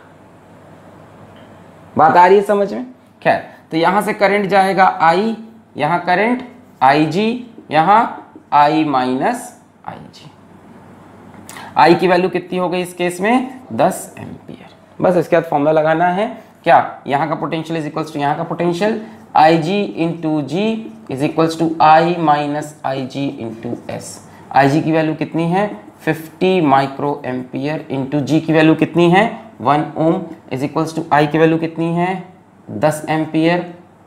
बात आ रही है समझ में? खैर, तो यहां से करंट जाएगा I, यहां करंट Ig, यहां I minus I G. I की वैल्यू कितनी हो गई इस केस में? दस एम्पियर। बस इसके बाद फॉर्मूला लगाना है क्या? यहां का पोटेंशियल इज इक्वल्स टू यहां का potential, I G into G is equals to I minus I G into S. आई जी की वैल्यू कितनी है? Fifty micro ampere into G की वैल्यू कितनी है? One ohm is equals to I की वैल्यू कितनी है? दस ampere.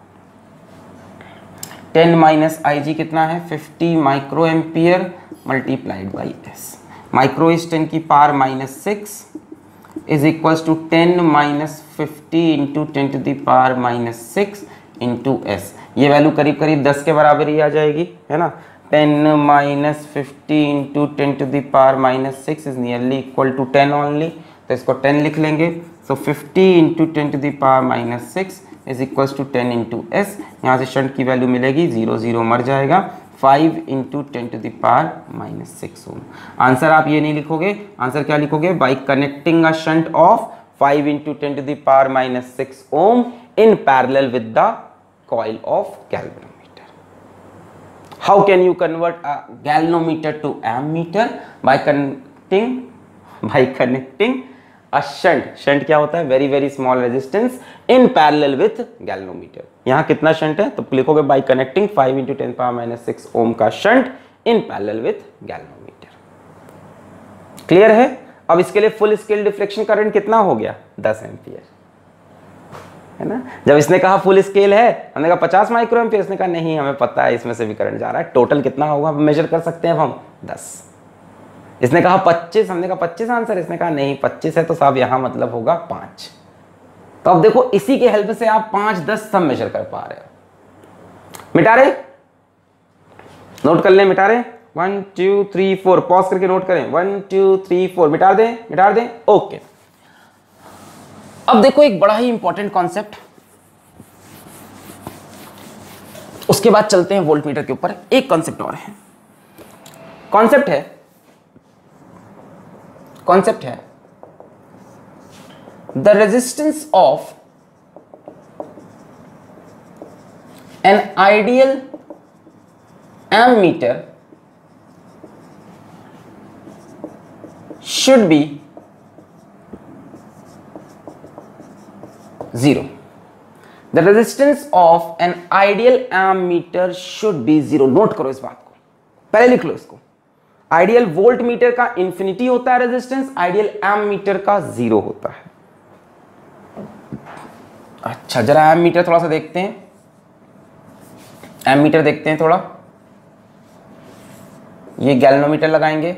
Ten minus I G कितना है? Fifty micro ampere multiplied by S. Micro is ten की power minus six is equals to ten minus fifty into ten to the power minus six into S. ये value करीब करीब दस के बराबर ही आ जाएगी, है ना। Ten minus fifty into ten to the power minus six is nearly equal to ten only, तो इसको टेन लिख लेंगे। So fifty into ten to the power minus six is equals to ten into S. यहाँ से shunt की value मिलेगी, zero zero मर जाएगा, five into ten to the power minus six ohm. Answer आप ये नहीं लिखोगे, आंसर क्या लिखोगे, by connecting a shunt of five into ten to the power minus six ohm in parallel with the coil of galvanometer. How can you convert a galvanometer to ammeter? By connecting by connecting a shunt. Shunt क्या होता है, very very small resistance in parallel with galvanometer. यहाँ कितना shunt है, तो लिखोगे by connecting five into ten power minus six ohm का shunt in parallel with galvanometer. Clear है? अब इसके लिए फुल स्केल डिफ्लेक्शन करंट कितना हो गया, दस एम्पियर, है ना। जब इसने कहा फुल स्केल है, हमने कहा पचास माइक्रो एम्पियर, इसने कहा नहीं हमें पता है इसमें से भी करंट जा रहा है, टोटल कितना होगा मेजर कर सकते हैं हम, दस। इसने कहा पच्चीस, हमने कहा पच्चीस आंसर, इसने कहा नहीं पच्चीस है तो साहब यहां मतलब होगा पांच। तो अब देखो इसी के हेल्प से आप पांच दस सब मेजर कर पा रहे हो। मिटा रहे, नोट कर ले, मिटा रहे, one two three four, pause करके नोट करें, वन टू थ्री फोर, मिटा दें, मिटा दें, ओके। अब देखो एक बड़ा ही इंपॉर्टेंट कॉन्सेप्ट, उसके बाद चलते हैं वोल्टमीटर के ऊपर। एक कॉन्सेप्ट और है, कॉन्सेप्ट है कॉन्सेप्ट है the resistance of an ideal ammeter should be zero. The resistance of an ideal ammeter should be zero. Note करो इस बात को, पहले लिख लो इसको। आइडियल वोल्ट मीटर का इंफिनिटी होता है रेजिस्टेंस, आइडियल एम मीटर का जीरो होता है। अच्छा जरा एम मीटर थोड़ा सा देखते हैं, एम मीटर देखते हैं थोड़ा। ये गैल्वेनोमीटर लगाएंगे,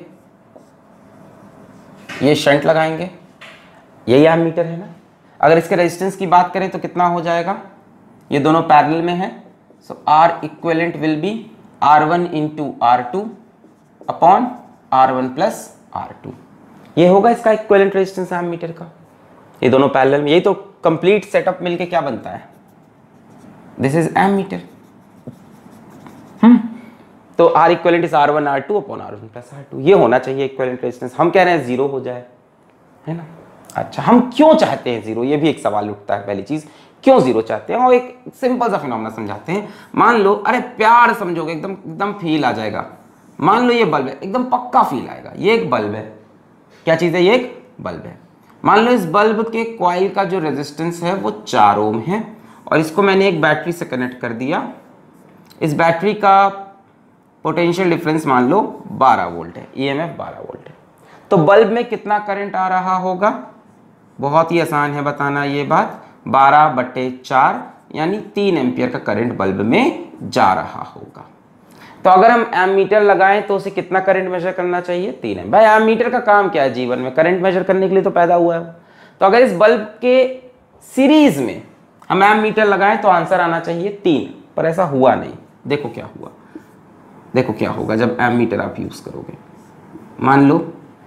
ये शंट लगाएंगे, यही एम मीटर है ना। अगर इसके रेजिस्टेंस की बात करें तो कितना हो जाएगा, ये दोनों पैरेलल में है, so R equivalent will be R one into R two upon R one plus R two. ये होगा इसका इक्विवेलेंट रेजिस्टेंस एम मीटर का, ये दोनों पैरेलल में। यही तो कंप्लीट सेटअप मिलके क्या बनता है, this is ammeter. Hmm तो R equivalent is R one R two upon R one plus R two. ये होना चाहिए इक्विवेलेंट रेजिस्टेंस। हम कह रहे हैं जीरो हो जाए, है ना। अच्छा हम क्यों चाहते हैं जीरो, ये भी एक सवाल उठता है। पहली चीज क्यों जीरो चाहते हैं, और एक सिंपल सा फिनोमेना समझाते हैं। मान लो, अरे प्यार समझोगे, एकदम एकदम फील आ जाएगा। मान लो ये बल्ब है, एकदम पक्का फील आएगा। ये एक बल्ब है, क्या चीज है, ये एक बल्ब है। मान लो इस बल्ब के कॉइल का जो रेजिस्टेंस है वो चार ओम है, और इसको मैंने एक बैटरी से कनेक्ट कर दिया। इस बैटरी का पोटेंशियल डिफरेंस मान लो बारह वोल्ट है, ईएमएफ बारह वोल्ट है। तो बल्ब में कितना करंट आ रहा होगा, बहुत ही आसान है बताना ये बात, बारह बटे चार यानी तीन एम्पियर का करंट बल्ब में जा रहा होगा। तो अगर हम एमीटर लगाएं तो उसे कितना करंट मेजर करना चाहिए, तीन एम्पियर। भाई एमीटर का काम क्या है जीवन में, करंट मेजर करने के लिए तो पैदा हुआ है। तो अगर इस बल्ब के सीरीज में हम एमीटर लगाएं तो आंसर आना चाहिए तीन, पर ऐसा हुआ नहीं। देखो क्या हुआ, देखो क्या होगा जब एमीटर आप यूज करोगे। मान लो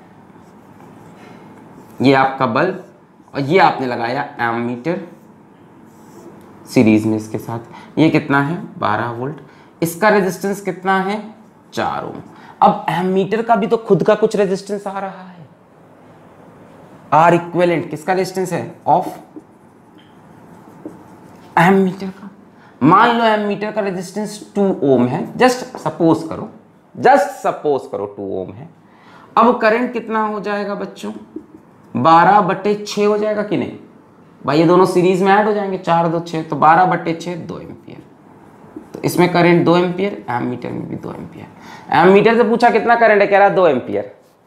ये आपका बल्ब और ये आपने लगाया एमीटर सीरीज में इसके साथ। ये कितना है, बारह वोल्ट। इसका रेजिस्टेंस कितना है, चार ओम। अब एमीटर का भी तो खुद का कुछ रेजिस्टेंस आ रहा है, आर इक्विवेलेंट किसका रेजिस्टेंस है, ऑफ एमीटर का। मान लो एमीटर का रेजिस्टेंस टू ओम है, जस्ट सपोज करो, जस्ट सपोज करो टू ओम है। अब करंट कितना हो जाएगा बच्चों, बारह बटे छः हो जाएगा कि नहीं भाई, ये दोनों सीरीज में ऐड हो जाएंगे, चार दो छः, तो बारह बटे छः दो एम्पियर। तो इसमें करंट दो एम्पियर, एमीटर में भी दो एम्पियर। एमीटर से पूछा कितना करंट है, कह रहा दो एम्पियर।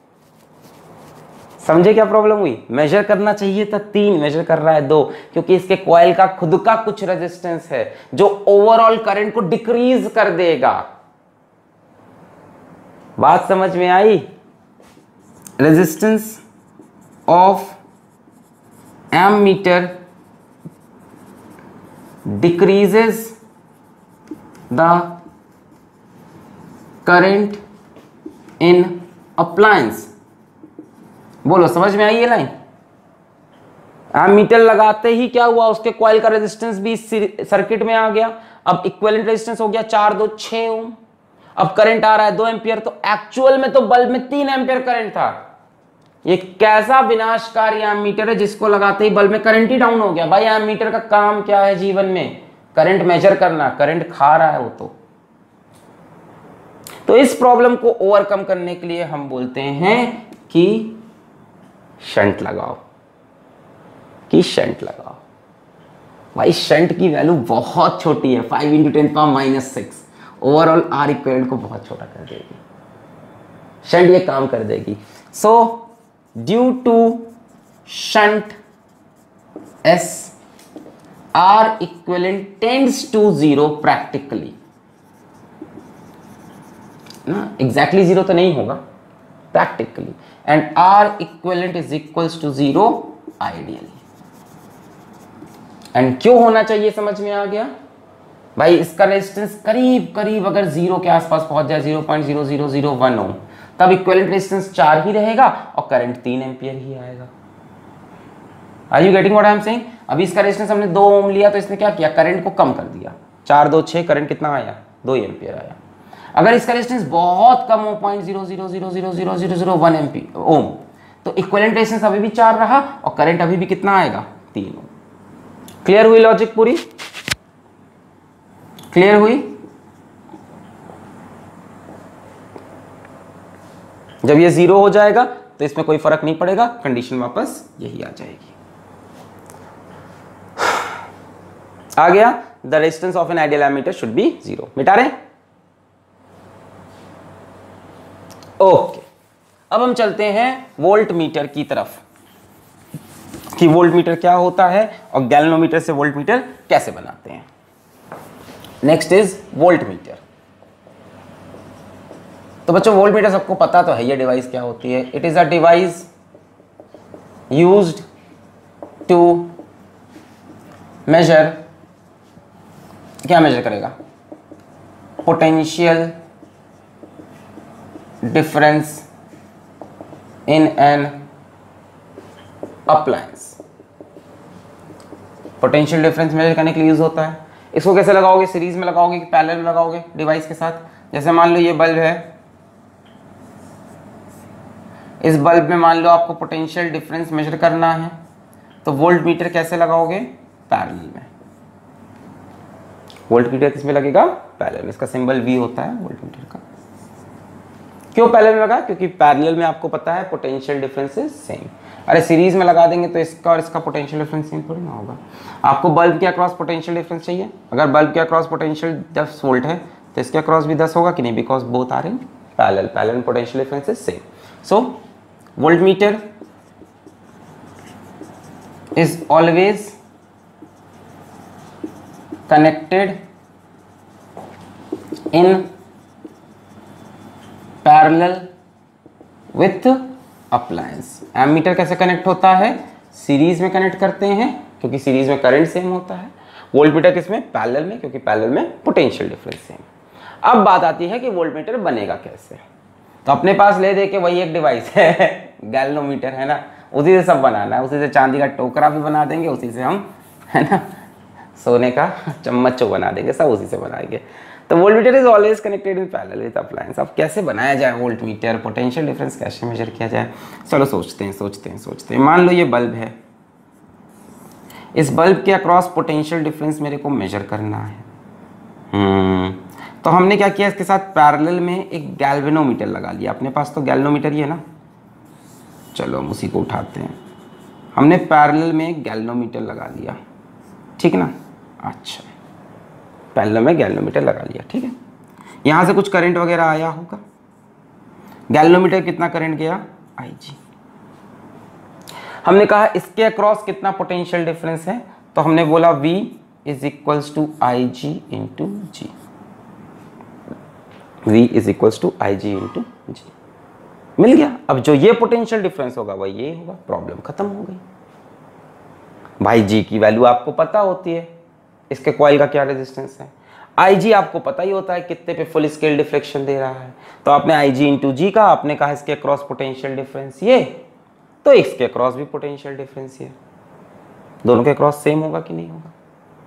समझे क्या प्रॉब्लम हुई, मेजर करना चाहिए था तीन, मेजर कर रहा है दो, क्योंकि इसके कॉइल का खुद का कुछ रेजिस्टेंस है जो ओवरऑल करंट को डिक्रीज कर देगा। बात समझ में आई, resistance of ammeter decreases the current in appliance। बोलो समझ में आई ये लाइन, एमीटर लगाते ही क्या हुआ, उसके कॉइल का रेजिस्टेंस भी सर्किट में आ गया। अब इक्विवेलेंट रेजिस्टेंस हो गया चार दो छह ओम। अब करंट आ रहा है दो एम्पियर, तो एक्चुअल में तो बल्ब में तीन एम्पियर करंट था। ये कैसा विनाशकारी एमीटर है जिसको लगाते ही बल्ब में करंट ही डाउन हो गया। भाई एमीटर का काम क्या है जीवन में, करंट मेजर करना, करंट खा रहा है वो तो। तो इस प्रॉब्लम को ओवरकम करने के लिए हम बोलते हैं कि शंट लगाओ, कि शंट लगाओ। भाई शंट की वैल्यू बहुत छोटी है, five into ten power minus six, overall R equivalent को बहुत छोटा कर देगी। शंट ये काम कर देगी। So due to shunt S R equivalent tends to zero practically, ना एग्जैक्टली जीरो तो नहीं होगा, practically, and R equivalent is equals to zero ideally. And क्यों होना चाहिए समझ में आ गया भाई, इसका रेजिस्टेंस करीब करीब अगर जीरो के आसपास पहुंच जाए, zero point zero zero zero one ohm, तब इक्विवेलेंट रेजिस्टेंस चार ही रहेगा और करंट तीन एम्पियर ही आएगा। Are you getting what I am saying? अभी इसका रेजिस्टेंस हमने दो ओम लिया तो इसने क्या किया, करंट को कम कर दिया, चार दो छह, करंट कितना आया, दो एम्पियर आया। अगर इसका रेजिस्टेंस बहुत कम हो, point zero zero zero zero zero zero zero one ampere ohm, तो इक्विवेलेंट रेजिस्टेंस अभी भी चार रहा और करंट अभी भी कितना आएगा, तीन ओम। क्लियर हुई लॉजिक पूरी? क्लियर हुई? जब ये जीरो हो जाएगा तो इसमें कोई फर्क नहीं पड़ेगा, कंडीशन वापस यही आ जाएगी। आ गया, the resistance of an ideal ammeter should be zero. मिटा रहे? ओके, अब हम चलते हैं वोल्ट मीटर की तरफ कि वोल्ट मीटर क्या होता है और गैल्वेनोमीटर से वोल्ट मीटर कैसे बनाते हैं। Next is voltmeter. तो बच्चों वोल्ट मीटर सबको पता तो है ये डिवाइस क्या होती है। It is a device used to measure, क्या मेजर करेगा, potential difference in an appliance. Potential difference measure करने के लिए यूज होता है। इसको कैसे लगाओगे, सीरीज में लगाओगे कि पैरेलल में लगाओगे डिवाइस के साथ। जैसे मान लो ये बल्ब है, इस बल्ब में मान लो आपको पोटेंशियल डिफरेंस मेजर करना है, तो वोल्ट मीटर कैसे लगाओगे, पैरेलल में। वोल्ट मीटर किसमें लगेगा, पैरेलल में। इसका सिंबल वी होता है वोल्ट मीटर का। क्यों पैरेलल में लगा, क्योंकि पैरेलल में आपको पता है पोटेंशियल डिफरेंस इज सेम। अरे सीरीज में लगा देंगे तो इसका और इसका पोटेंशियल डिफरेंस सेम थोड़ी ना होगा। आपको बल्ब के अक्रॉस पोटेंशियल डिफरेंस चाहिए, अगर बल्ब के अक्रॉस पोटेंशियल दस वोल्ट है तो इसके अक्रॉस भी दस होगा कि नहीं, because both are in parallel, parallel potential difference is same. So voltmeter is always connected in parallel with appliance. Ammeter कैसे कनेक्ट होता है, सीरीज में कनेक्ट करते हैं क्योंकि सीरीज में करंट सेम होता है। वोल्टमीटर किसमें, पैरेलल में, क्योंकि पैरेलल में पोटेंशियल डिफरेंस सेम। अब बात आती है कि वोल्टमीटर बनेगा कैसे। तो अपने पास ले दे के वही एक डिवाइस है गैल्वेनोमीटर, है ना, उसी से सब बनाना है। उसी से चांदी का टोकरा भी बना देंगे, उसी से हम, है ना, सोने का चम्मच बना देंगे, सब उसी से बनाएंगे। तो voltmeter is always connected in parallel with appliance. अब कैसे बनाया जाए वोल्टमीटर, पोटेंशियल डिफरेंस कैसे मेजर किया जाए, चलो सोचते हैं सोचते हैं सोचते हैं। मान लो ये बल्ब है, इस बल्ब के अक्रॉस पोटेंशियल डिफरेंस मेरे को मेजर करना है। हम्म तो हमने क्या किया, इसके साथ पैरेलल में एक गैल्वेनोमीटर लगा लिया। अपने पास तो गैल्वेनोमीटर ही है ना, चलो हम उसी को उठाते हैं। हमने पैरेलल में एक गैल्वेनोमीटर लगा लिया, ठीक ना। अच्छा, पैरेलल में गैल्वेनोमीटर लगा लिया, ठीक है। यहाँ से कुछ करंट वगैरह आया होगा, गैल्वेनोमीटर कितना करंट गया, आई जी। हमने कहा इसके अक्रॉस कितना पोटेंशियल डिफरेंस है, तो हमने बोला V is equals to I G into G. V is equals to I G into G, मिल गया। अब जो ये पोटेंशियल डिफरेंस होगा वही ये होगा, प्रॉब्लम खत्म हो गई। भाई G की वैल्यू आपको पता होती है, इसके कॉइल का क्या रेजिस्टेंस है। आई जी आपको पता ही होता है कितने पे फुल स्केल डिफ्लेक्शन दे रहा है, तो आपने आई जी इंटू जी का, आपने कहा इसके अक्रॉस पोटेंशियल डिफरेंस ये, तो इसके अक्रॉस भी पोटेंशियल डिफरेंस ये। दोनों के क्रॉस सेम होगा कि नहीं होगा।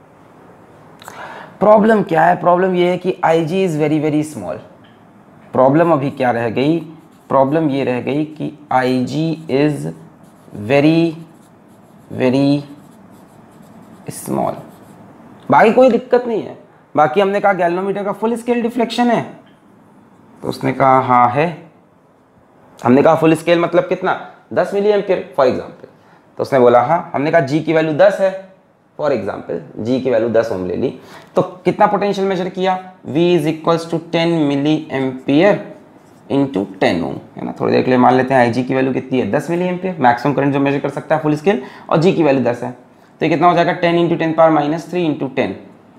प्रॉब्लम क्या है, प्रॉब्लम ये है कि I G is very very small. Problem अभी क्या रह गई, प्रॉब्लम ये रह गई कि I G is very very small. बाकी कोई दिक्कत नहीं है। बाकी हमने कहा गैल्वेनोमीटर का फुल स्केल डिफ्लेक्शन है, तो उसने कहा हाँ है। हमने कहा फुल स्केल मतलब कितना, दस मिली एम्पियर फॉर एग्जाम्पल, तो उसने बोला हाँ। हमने कहा जी की वैल्यू दस है फॉर एग्जाम्पल, जी की वैल्यू दस ओम ले ली, तो कितना पोटेंशियल मेजर किया, V is equals to ten milli ampere into ten ohm, है ना। थोड़ी देर के लिए मान लेते हैं आई जी की वैल्यू कितनी है, दस मिली एम्पियर, मैक्सिमम करंट जो मेजर कर सकता है फुल स्केल, और जी की वैल्यू दस है, तो ये कितना हो जाएगा, ten into ten power minus three into ten,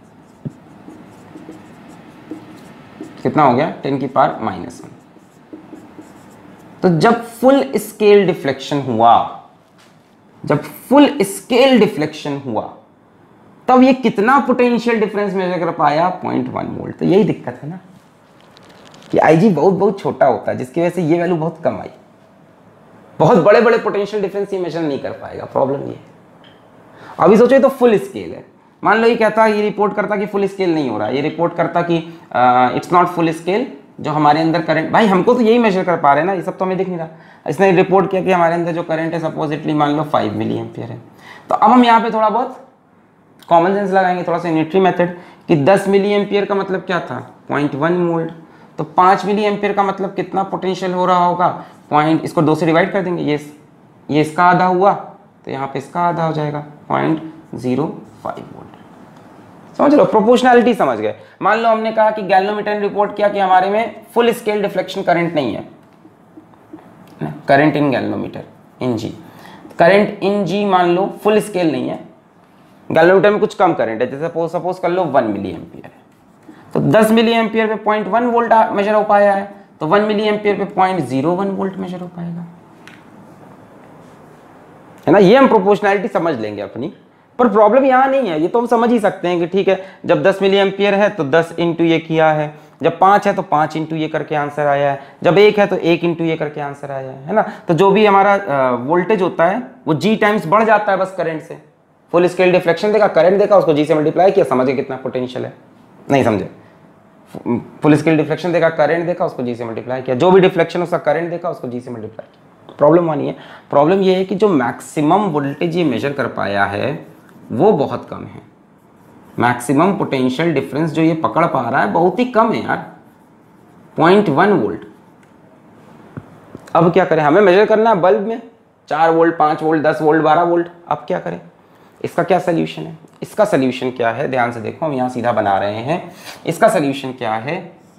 कितना हो गया, टेन की पावर माइनस वन। तो जब फुल स्केल डिफ्लेक्शन हुआ, जब फुल स्केल डिफ्लेक्शन हुआ, तब ये कितना पोटेंशियल डिफरेंस मेजर कर पाया, पॉइंट वन वोल्ट। तो यही दिक्कत है ना कि आईजी बहुत बहुत छोटा होता है, जिसकी वजह से ये वैल्यू बहुत कम आई। बहुत बड़े बड़े पोटेंशियल डिफरेंस ये मेजर नहीं कर पाएगा, प्रॉब्लम ये है। अभी सोचो तो फुल स्केल है, मान लो ये कहता, ये रिपोर्ट करता कि फुल स्केल नहीं हो रहा, ये रिपोर्ट करता कि इट्स नॉट फुल स्केल, जो हमारे अंदर करंट, भाई हमको तो यही मेजर कर पा रहे हैं ना, ये सब तो हमें दिख नहीं रहा। इसने रिपोर्ट किया कि हमारे अंदर जो करंट है सपोजिटली मान लो फाइव मिली एम्पियर है। तो अब हम यहाँ पे थोड़ा बहुत कॉमन सेंस लगाएंगे, थोड़ा सा यूनिटरी मेथड, कि दस मिली एम्पियर का मतलब क्या था, पॉइंट वन वोल्ट, तो पाँच मिली एम्पियर का मतलब कितना पोटेंशियल हो रहा होगा, पॉइंट, इसको दो से डिवाइड कर देंगे, ये ये इसका आधा हुआ तो यहाँ पे इसका आधा हो जाएगा, पॉइंट जीरो फाइव वोल्ट। समझ लो, प्रोपोर्शनैलिटी समझ गए। मान लो हमने कहा कि गैल्वेनोमीटर ने रिपोर्ट किया कि हमारे में फुल स्केल डिफ्लेक्शन करंट नहीं है, current in galvanometer in G, current in G मान लो फुल स्केल नहीं है, गैल्वेनोमीटर में कुछ कम करंट है, जैसे सपोज सपोज कर लो वन मिली एम्पियर है, तो दस मिली एम्पियर पे पॉइंट वन वोल्ट मेजर हो पाया है, तो वन मिली एम्पियर पे point zero one volt measure हो पाएगा, है ना। ये हम प्रोपोर्शनैलिटी समझ लेंगे अपनी, पर प्रॉब्लम यहाँ नहीं है, ये तो हम समझ ही सकते हैं कि ठीक है, जब दस मिली एम्पियर है तो दस इंटू ये किया है, जब पाँच है तो पाँच इंटू ये करके आंसर आया है, जब एक है तो एक इंटू ये करके आंसर आया है, है ना। तो जो भी हमारा वोल्टेज होता है वो जी टाइम्स बढ़ जाता है बस करंट से। फुल स्केल डिफ्लेक्शन देखा, करंट देखा, उसको जी से मल्टीप्लाई किया, समझे कितना पोटेंशियल है, नहीं समझे। फुल स्केल डिफ्लेक्शन देखा, करंट देखा, उसको जी से मल्टीप्लाई किया, जो भी डिफ्लेक्शन उसका करंट देखा उसको जी से मल्टीप्लाई किया। प्रॉब्लम वहाँ नहीं है, प्रॉब्लम ये है कि जो मैक्सिमम वोल्टेज ये मेजर कर पाया है वो बहुत कम है। मैक्सिमम पोटेंशियल डिफरेंस जो ये पकड़ पा रहा है बहुत ही कम है यार, पॉइंट वन वोल्ट। अब क्या करें, हमें मेजर करना है बल्ब में चार वोल्ट, पाँच वोल्ट, दस वोल्ट, बारह वोल्ट। अब क्या करें, इसका क्या सोल्यूशन है, इसका सोल्यूशन क्या है, ध्यान से देखो, हम यहाँ सीधा बना रहे हैं। इसका सोल्यूशन क्या है,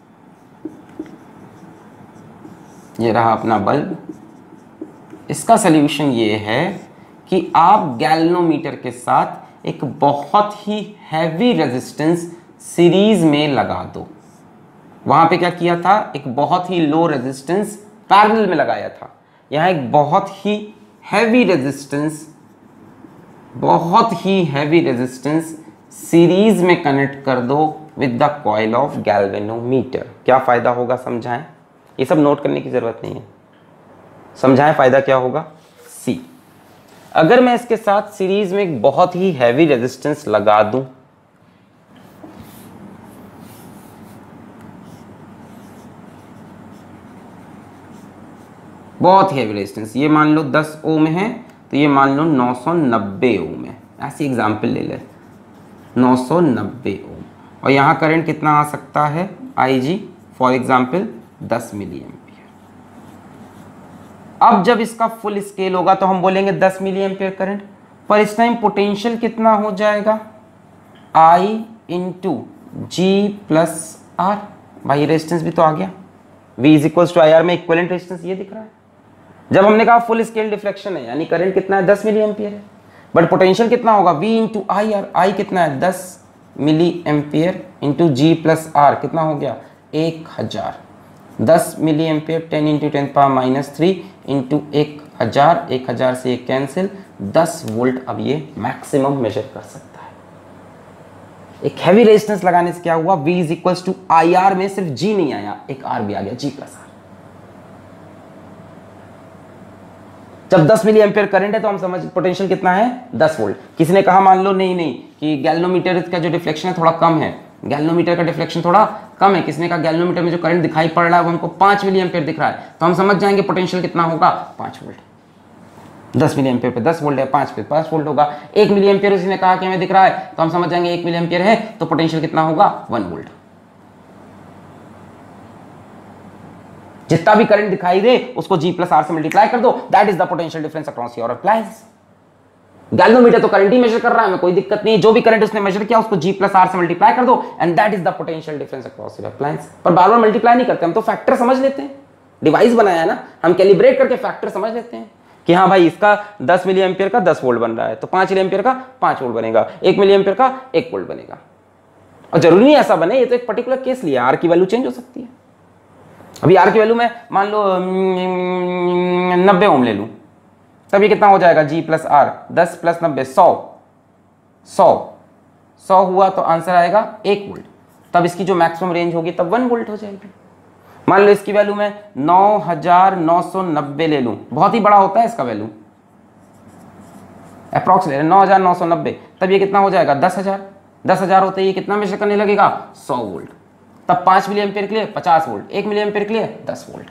ये रहा अपना बल्ब। इसका सोल्यूशन ये है कि आप गैल्वेनोमीटर के साथ एक बहुत ही हैवी रेजिस्टेंस सीरीज में लगा दो। वहां पे क्या किया था, एक बहुत ही लो रेजिस्टेंस पैरेलल में लगाया था, यहाँ एक बहुत ही हैवी रेजिस्टेंस, बहुत ही हैवी रेजिस्टेंस सीरीज में कनेक्ट कर दो with the coil of galvanometer. क्या फायदा होगा समझाएं, ये सब नोट करने की जरूरत नहीं है, समझाएं फायदा क्या होगा। सी, अगर मैं इसके साथ सीरीज में एक बहुत ही हैवी रेजिस्टेंस लगा दूं, बहुत हैवी रेजिस्टेंस, ये मान लो दस ओम है तो ये मान लो नौ सौ नब्बे ओम है, ऐसी एग्जांपल ले ले, नौ सौ नब्बे ओम, और यहाँ करंट कितना आ सकता है, आई जी फॉर एग्जांपल दस मिली एम्पियर। अब जब इसका फुल स्केल होगा तो हम बोलेंगे दस मिली एम्पियर करंट, पर इस टाइम पोटेंशियल कितना हो जाएगा, I into G plus R. भाई रेजिस्टेंस भी तो आ गया, V is equals to I R में इक्विवेलेंट रेजिस्टेंस ये दिख रहा है। जब हमने कहा फुल स्केल डिफ्लेक्शन है, यानी करंट कितना है, दस मिली एम्पियर है, बट पोटेंशियल कितना होगा, V into I R, I कितना है, दस milli ampere into G plus R, कितना हो गया, एक हजार। दस मिली ampere ten into ten power minus three into एक हजार, एक हजार से एक कैंसिल, दस वोल्ट अब ये मैक्सिमम मेजर कर सकता है। एक हैवी रेजिस्टेंस लगाने से क्या हुआ, V is equals to I R में सिर्फ G नहीं आया, एक R भी आ गया, G प्लस आर। जब दस मिली एम्पियर करंट है तो हम समझ पोटेंशियल कितना है दस वोल्ट। किसी ने कहा मान लो नहीं नहीं कि गैल्वेनोमीटर का जो डिफ्लेक्शन है थोड़ा कम है, गैल्वेनोमीटर का डिफ्लेक्शन थोड़ा कम है, किसने कहा गैल्वेनोमीटर में जो करंट दिखाई पड़ रहा है वो हमको पाँच मिली एम्पियर दिख रहा है, तो हम समझ जाएंगे पोटेंशियल कितना होगा पाँच वोल्ट। दस मिली एम्पियर पे दस वोल्ट है, पाँच पे पाँच वोल्ट होगा। एक मिली एम्पियर उसने कहा कि हमें दिख रहा है तो हम समझ जाएंगे एक मिली एम्पियर है तो पोटेंशियल कितना होगा वन वोल्ट। जितना भी करंट दिखाई दे उसको G प्लस आर से मल्टीप्लाई कर दो, that is the potential difference across your appliance. Galvanometer तो करंट ही मेजर कर रहा है, हमें कोई दिक्कत नहीं, जो भी करंट उसने मेजर किया उसको G प्लस आर से मल्टीप्लाई कर दो and that is the potential difference across your appliance. पर बार बार मल्टीप्लाई नहीं करते हम, तो फैक्टर समझ लेते हैं, डिवाइस बनाया है ना, हम कैलिब्रेट करके फैक्टर समझ लेते हैं कि हाँ भाई इसका दस मिली एम्पियर का दस वोल्ट बन रहा है तो पाँच मिली एम्पियर का पाँच वोल्ट बनेगा, एक मिली एम्पियर का एक वोल्ट बनेगा। और जरूरी नहीं ऐसा बने, ये तो एक पर्टिकुलर केस लिया, आर की वैल्यू चेंज हो सकती है। अभी आर की वैल्यू में मान लो नब्बे ओम ले लूं, तब ये कितना हो जाएगा G प्लस आर, दस प्लस नब्बे सौ, सौ सौ हुआ तो आंसर आएगा एक वोल्ट। तब इसकी जो मैक्सिमम रेंज होगी तब वन वोल्ट हो जाएगी। मान लो इसकी वैल्यू में नौ हजार नौ सौ नब्बे ले लूं, बहुत ही बड़ा होता है इसका वैल्यू, अप्रॉक्स ले नौ हजार नौ सौ नब्बे, तब ये कितना हो जाएगा दस हजार, दस हजार होते ही कितना मेजर करने लगेगा सौ वोल्ट। तब पाँच मिली एम्पियर के लिए पचास वोल्ट, एक मिली एम्पियर के लिए दस वोल्ट।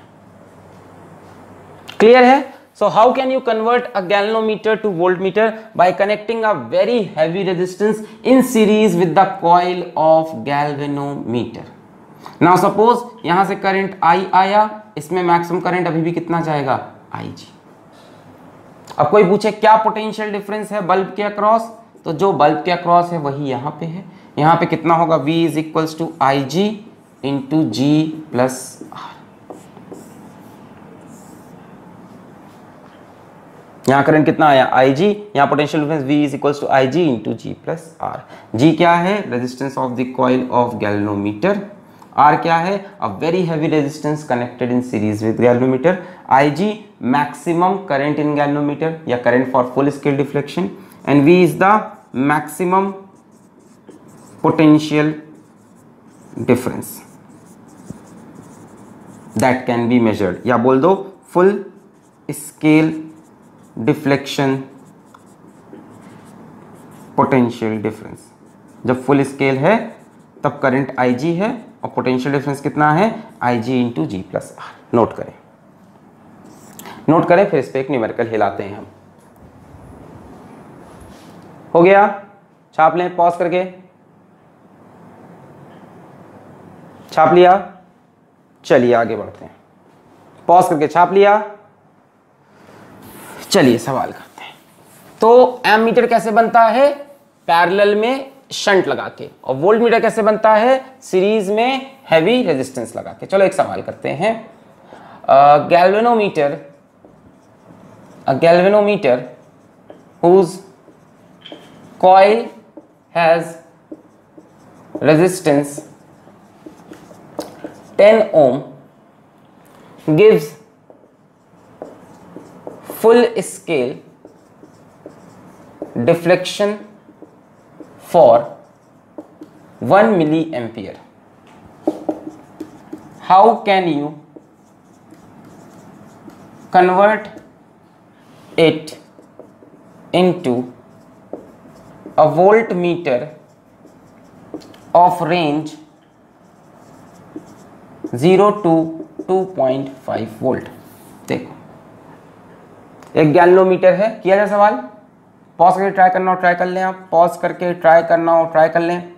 क्लियर है? So how can you convert a galvanometer to voltmeter? By connecting a very heavy resistance in series with the coil of galvanometer. Now suppose यहां से करंट I आया, इसमें maximum current अभी भी कितना जाएगा I G। अब कोई पूछे क्या पोटेंशियल डिफरेंस है बल्ब के अक्रॉस, तो जो बल्ब के अक्रॉस है वही यहां पे है। यहां पे कितना होगा V is equals to I G into G plus R. यहां करंट कितना आया I G, यहां potential difference V is equals to I G into G plus R. G क्या है? Resistance of the coil of galvanometer. R क्या है? A very heavy resistance connected in series with galvanometer. I G maximum current in galvanometer या current for full scale deflection, and V is the maximum potential difference that can be measured, या बोल दो full scale deflection potential difference। जब full scale है तब current I G है और potential difference कितना है I G into G plus R। Note करें, नोट करें, फिर इस पे एक न्यूमेरिकल हिलाते हैं हम। हो गया? छाप लें पॉज करके, छाप लिया? चलिए आगे बढ़ते हैं। पॉज करके छाप लिया? चलिए सवाल करते हैं। तो एमीटर कैसे बनता है? पैरेलल में शंट लगा के। और वोल्टमीटर कैसे बनता है? सीरीज में हैवी रेजिस्टेंस लगा के। चलो एक सवाल करते हैं। Galvanometer, a galvanometer whose coil has resistance ten ohm gives full scale deflection for one milliampere. How can you convert it into a voltmeter of range zero to two point five volt? देखो एक galvanometer है, किया जाए सवाल? Pause करके try करना हो try कर लें, आप पॉज करके ट्राई करना हो ट्राई कर लें।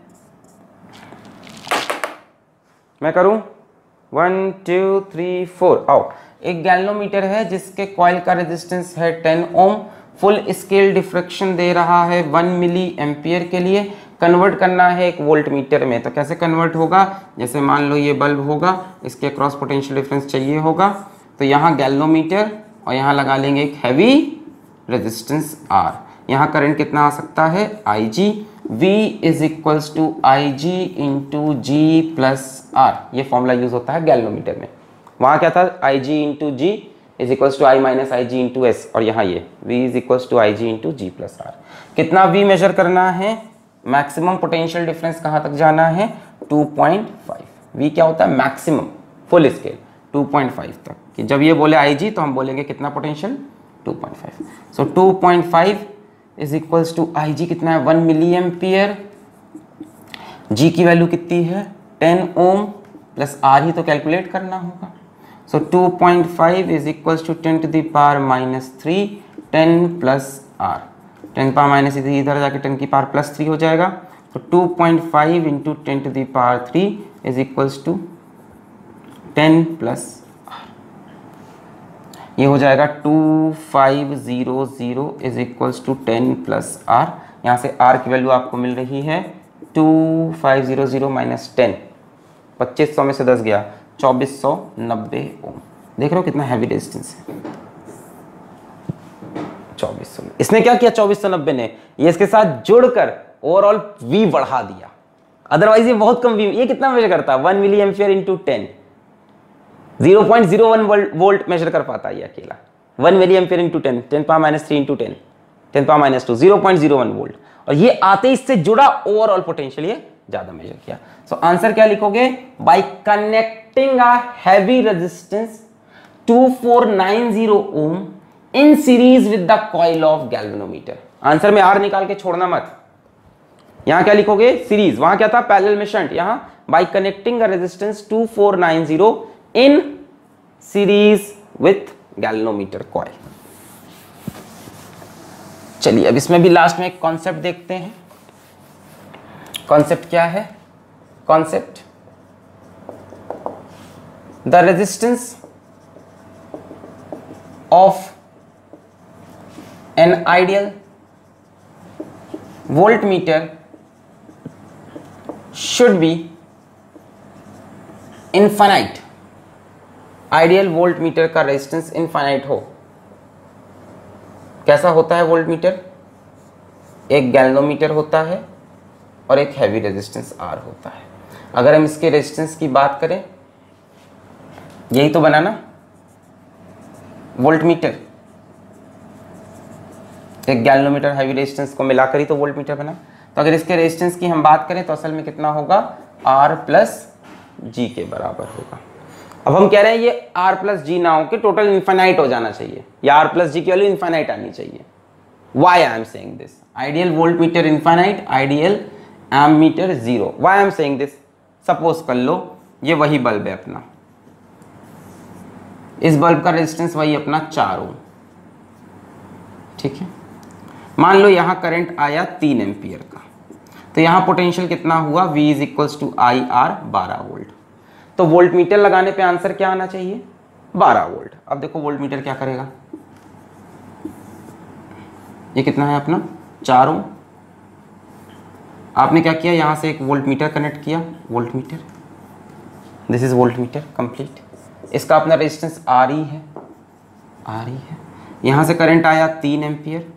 मैं करूं? वन टू थ्री फोर, आओ। एक गैल्वेनोमीटर है जिसके कॉइल का रेजिस्टेंस है ten ohm, full scale diffraction दे रहा है वन मिली एम्पियर के लिए, कन्वर्ट करना है एक वोल्टमीटर में। तो कैसे कन्वर्ट होगा? जैसे मान लो ये बल्ब होगा, इसके क्रॉस पोटेंशियल डिफरेंस चाहिए होगा, तो यहाँ गैल्वेनोमीटर और यहाँ लगा लेंगे एक हैवी रेजिस्टेंस R। यहाँ करंट कितना आ सकता है I G, V is equals to I G into G plus R. ये फॉर्मूला यूज होता है गैल्वेनोमीटर में। वहाँ क्या था? I G into G is equals to I minus I G into S, और यहाँ ये V is equals to I G into G plus R. कितना V मेजर करना है? मैक्सिमम पोटेंशियल डिफरेंस कहाँ तक जाना है? To point five. V क्या होता है? Maximum full scale two point five तक। कि जब ये बोले I G तो हम बोलेंगे कितना potential? Two point five. So two point five is equals to I G कितना है वन मिली एम्पियर, जी की वैल्यू कितनी है टेन ओम प्लस आर ही तो कैलकुलेट करना होगा। So two point five is equals to ten to the power minus three, ten plus R, ten power minus इधर जाके टेन की पावर प्लस थ्री हो जाएगा। तो two point five into ten to the power three is equals to ten plus R, ये हो जाएगा two five zero zero is equals to ten plus R. यहाँ से आर की वैल्यू आपको मिल रही है two five zero zero minus ten, पच्चीस सौ में से दस गया, चौबीस सौ नब्बे ओम। देख रहे हो कितना हैवी रेजिस्टेंस है, चौबीस सौ। इसने क्या किया चौबीस सौ नब्बे ने, ये इसके साथ जुड़कर ओवरऑल वी बढ़ा दिया, अदरवाइज ये बहुत कम वी। ये कितना मेजर करता है one milli ampere into ten, zero point zero one volt measure कर पाता है ये अकेला, one milli ampere into ten, ten power minus three into ten, ten power minus two, zero point zero one volt. और ये आते ही इससे जुड़ा ओवरऑल पोटेंशियल ये ज्यादा मेजर किया। सो so, आंसर क्या लिखोगे, by connecting a heavy resistance two four nine zero ohm in series with the coil of galvanometer. Answer में आर निकाल के छोड़ना मत, यहां क्या लिखोगे सीरीज, वहां क्या था पैरेलल में शंट, यहां by connecting a resistance two four nine zero in series with galvanometer coil. चलिए अब इसमें भी लास्ट में एक कॉन्सेप्ट देखते हैं। कॉन्सेप्ट क्या है, concept the resistance of an ideal voltmeter should be infinite. Ideal voltmeter का रेजिस्टेंस इनफाइनाइट हो। कैसा होता है वोल्टमीटर, एक गैल्वेनोमीटर होता है और एक हैवी रेजिस्टेंस आर होता है। अगर हम इसके रेजिस्टेंस की बात करें, यही तो बना ना वोल्टमीटर, एक गैल्वेनोमीटर हैवी रेजिस्टेंस को मिलाकर ही तो वोल्टमीटर बना। तो अगर इसके रेजिस्टेंस की हम बात करें तो असल में कितना होगा, आर प्लस जी के बराबर होगा। अब हम कह रहे हैं ये आर प्लस जी ना हो के टोटल इनफाइनाइट हो जाना चाहिए, या आर प्लस जी की वैल्यू इनफाइनाइट आनी चाहिए। Why I am saying this, ideal voltmeter infinite, ideal ammeter zero. Why I am saying this, suppose कर लो ये वही बल्ब है अपना, इस बल्ब का रेजिस्टेंस वही अपना चार ओम, ठीक है। मान लो यहां करंट आया तीन एम्पियर का, तो यहां पोटेंशियल कितना हुआ, V is equals to I R बारह वोल्ट। तो वोल्टमीटर लगाने पे आंसर क्या आना चाहिए, बारह वोल्ट। अब देखो वोल्टमीटर क्या करेगा, ये कितना है अपना चार ओम। आपने क्या किया, यहां से एक वोल्टमीटर कनेक्ट किया, voltmeter, this is voltmeter complete. इसका अपना रेजिस्टेंस आर ई है, आर ई है। यहां से करंट आया तीन एम्पियर,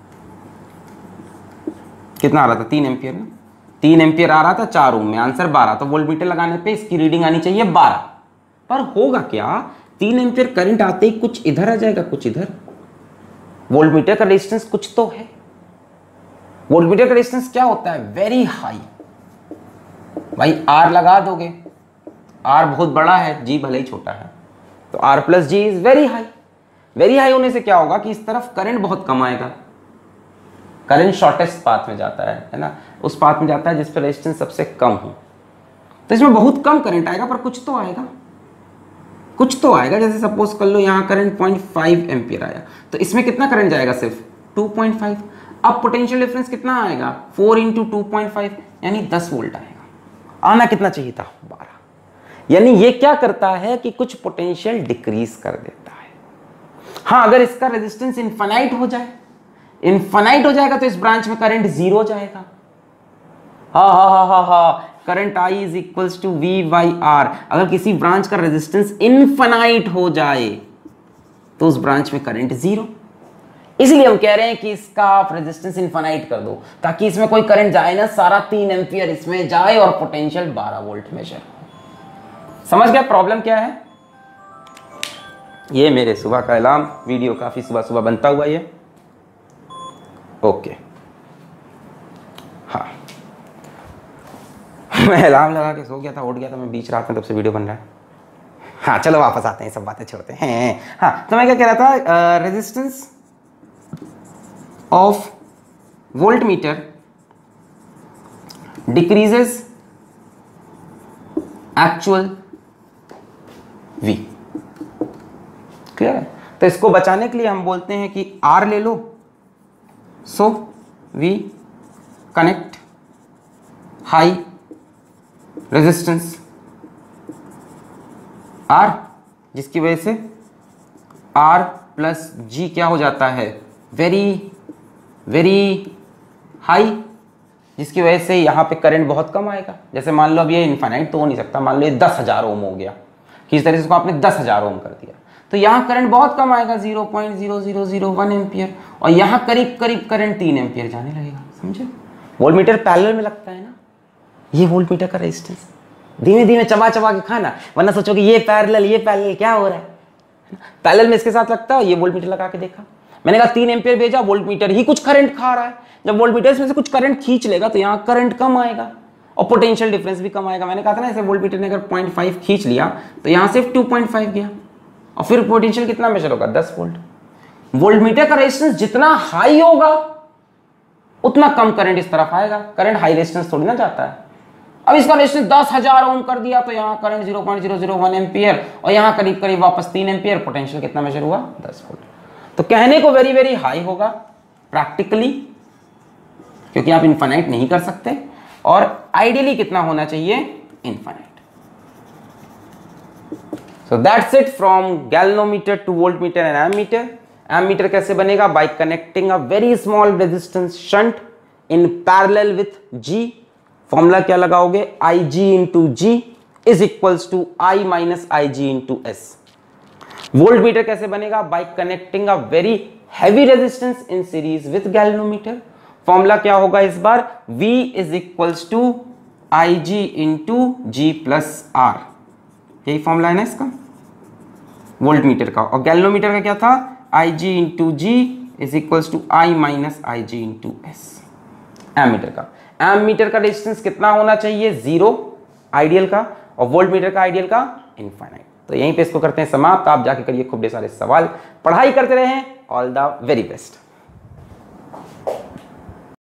कितना आ रहा था, तीन एम्पियर ना, तीन एम्पियर आ रहा था चार ओम में, आंसर बारह। तो वोल्टमीटर लगाने पे इसकी रीडिंग आनी चाहिए बारह। पर होगा क्या, तीन एम्पियर करंट आते ही कुछ इधर आ जाएगा कुछ इधर। वोल्टमीटर का रेजिस्टेंस कुछ तो है, वोल्टमीटर का रेजिस्टेंस क्या होता है, वेरी हाई। भाई आर लगा दोगे, आर बहुत बड़ा है, जी भले ही छोटा है, तो R plus G is very high. Very high होने से क्या होगा कि इस तरफ करंट बहुत कम आएगा, करंट शॉर्टेस्ट पाथ में जाता है है ना, उस पाथ में जाता है जिस पर रेजिस्टेंस सबसे कम हो। तो इसमें बहुत कम करंट आएगा, पर कुछ तो आएगा, कुछ तो आएगा। जैसे सपोज कर लो यहाँ करंट पॉइंट फाइव एम्पियर आया, तो इसमें कितना करंट जाएगा, सिर्फ टू पॉइंट फाइव। अब पोटेंशियल डिफरेंस कितना आएगा, four into two point five यानी दस वोल्ट आएगा। आना कितना चाहिए था, बारह। यानी ये क्या करता है कि कुछ पोटेंशियल डिक्रीज कर देता है। हाँ, अगर इसका रेजिस्टेंस इनफाइनाइट हो जाए, इनफाइनाइट हो जाएगा तो इस ब्रांच में करंट जीरो जाएगा। हा हा हा हा हा current I is equals to V by R. अगर किसी ब्रांच का रेजिस्टेंस इनफाइनाइट हो जाए तो उस ब्रांच में करंट जीरो। इसलिए हम कह रहे हैं कि इसका आप रेजिस्टेंस इनफाइनाइट कर दो, ताकि इसमें कोई करंट जाए ना, सारा तीन एम्पियर इसमें जाए और पोटेंशियल बारह वोल्ट मेजर। समझ गया प्रॉब्लम क्या है। ये मेरे सुबह का अलार्म, वीडियो काफी सुबह सुबह बनता हुआ ये, ओके। हाँ, मैं अलार्म लगा के सो गया था, उठ गया था मैं बीच रात में, तब से वीडियो बन रहा है। हाँ चलो वापस आते हैं, सब बातें छोड़ते हैं। हाँ तो मैं क्या कह रहा था, resistance of voltmeter decreases actual V। Clear है? तो इसको बचाने के लिए हम बोलते हैं कि R ले लो, so we connect high resistance R, जिसकी वजह से R प्लस G क्या हो जाता है, वेरी वेरी हाई, जिसकी वजह से यहाँ पे करंट बहुत कम आएगा। जैसे मान लो अब ये इनफाइनाइट तो हो नहीं सकता, मान लो ये दस हजार ओम हो गया, किस तरह से इसको आपने दस हजार ओम कर दिया, तो यहाँ करंट बहुत कम आएगा, zero point zero zero zero one ampere, और यहाँ करीब करीब करंट तीन एम्पियर जाने लगेगा। समझे? वोल्टमीटर पैरेलल में लगता है ना, ये वोल्टमीटर का रेजिस्टेंस। धीमे धीमे चबा चबा के खाना, वरना सोचो कि ये पैरेलल ये पैरेलल क्या हो रहा है। पैरेलल में इसके साथ लगता है, ये वोल्टमीटर लगा के देखा, मैंने कहा तीन एम्पियर भेजा, वोल्टमीटर ही कुछ करंट खा रहा है। जब वोल्टमीटर इसमें से कुछ करंट खींच लेगा तो यहाँ करंट कम आएगा और पोटेंशियल डिफरेंस भी कम आएगा। मैंने कहा था ना, ऐसे वोल्टमीटर ने अगर पॉइंट फाइव खींच लिया तो यहाँ सिर्फ टू पॉइंट फाइव गया, और फिर पोटेंशियल कितना मेजर होगा, दस वोल्ट। वोल्टमीटर का रेजिस्टेंस जितना हाई होगा उतना कम करंट इस तरफ आएगा। करंट हाई रेजिस्टेंस थोड़ी ना जाता है। अब इसका रेजिस्टेंस दस हजार ओम कर दिया तो यहाँ current zero point zero zero one ampere, और यहाँ करीब करीब वापस तीन एम्पियर, पोटेंशियल कितना मेजर हुआ, दस वोल्ट। तो कहने को वेरी वेरी हाई होगा प्रैक्टिकली, क्योंकि आप इनफाइनाइट नहीं कर सकते, और आइडियली कितना होना चाहिए, infinite. So that's it from galvanometer to voltmeter and ammeter. Ammeter कैसे बनेगा, by connecting a very small resistance shunt in parallel with G। Formula क्या लगाओगे, I G into G is equals to I minus I G into S. Voltmeter कैसे बनेगा, by connecting a very heavy resistance in series with galvanometer. Formula क्या होगा इस बार, V is equals to I G into G plus R. यही formula है ना इसका वोल्टमीटर का। और गैल्वेनोमीटर का क्या था, I G into G is equals to I minus I G into S. Ammeter का एमीटर का रेजिस्टेंस कितना होना चाहिए, जीरो आइडियल का, और वोल्टमीटर का आइडियल का इनफाइनाइट। तो यहीं पे इसको करते हैं समाप्त। आप जाके करिए खूब ढेर सारे सवाल, पढ़ाई करते रहें। All the very best.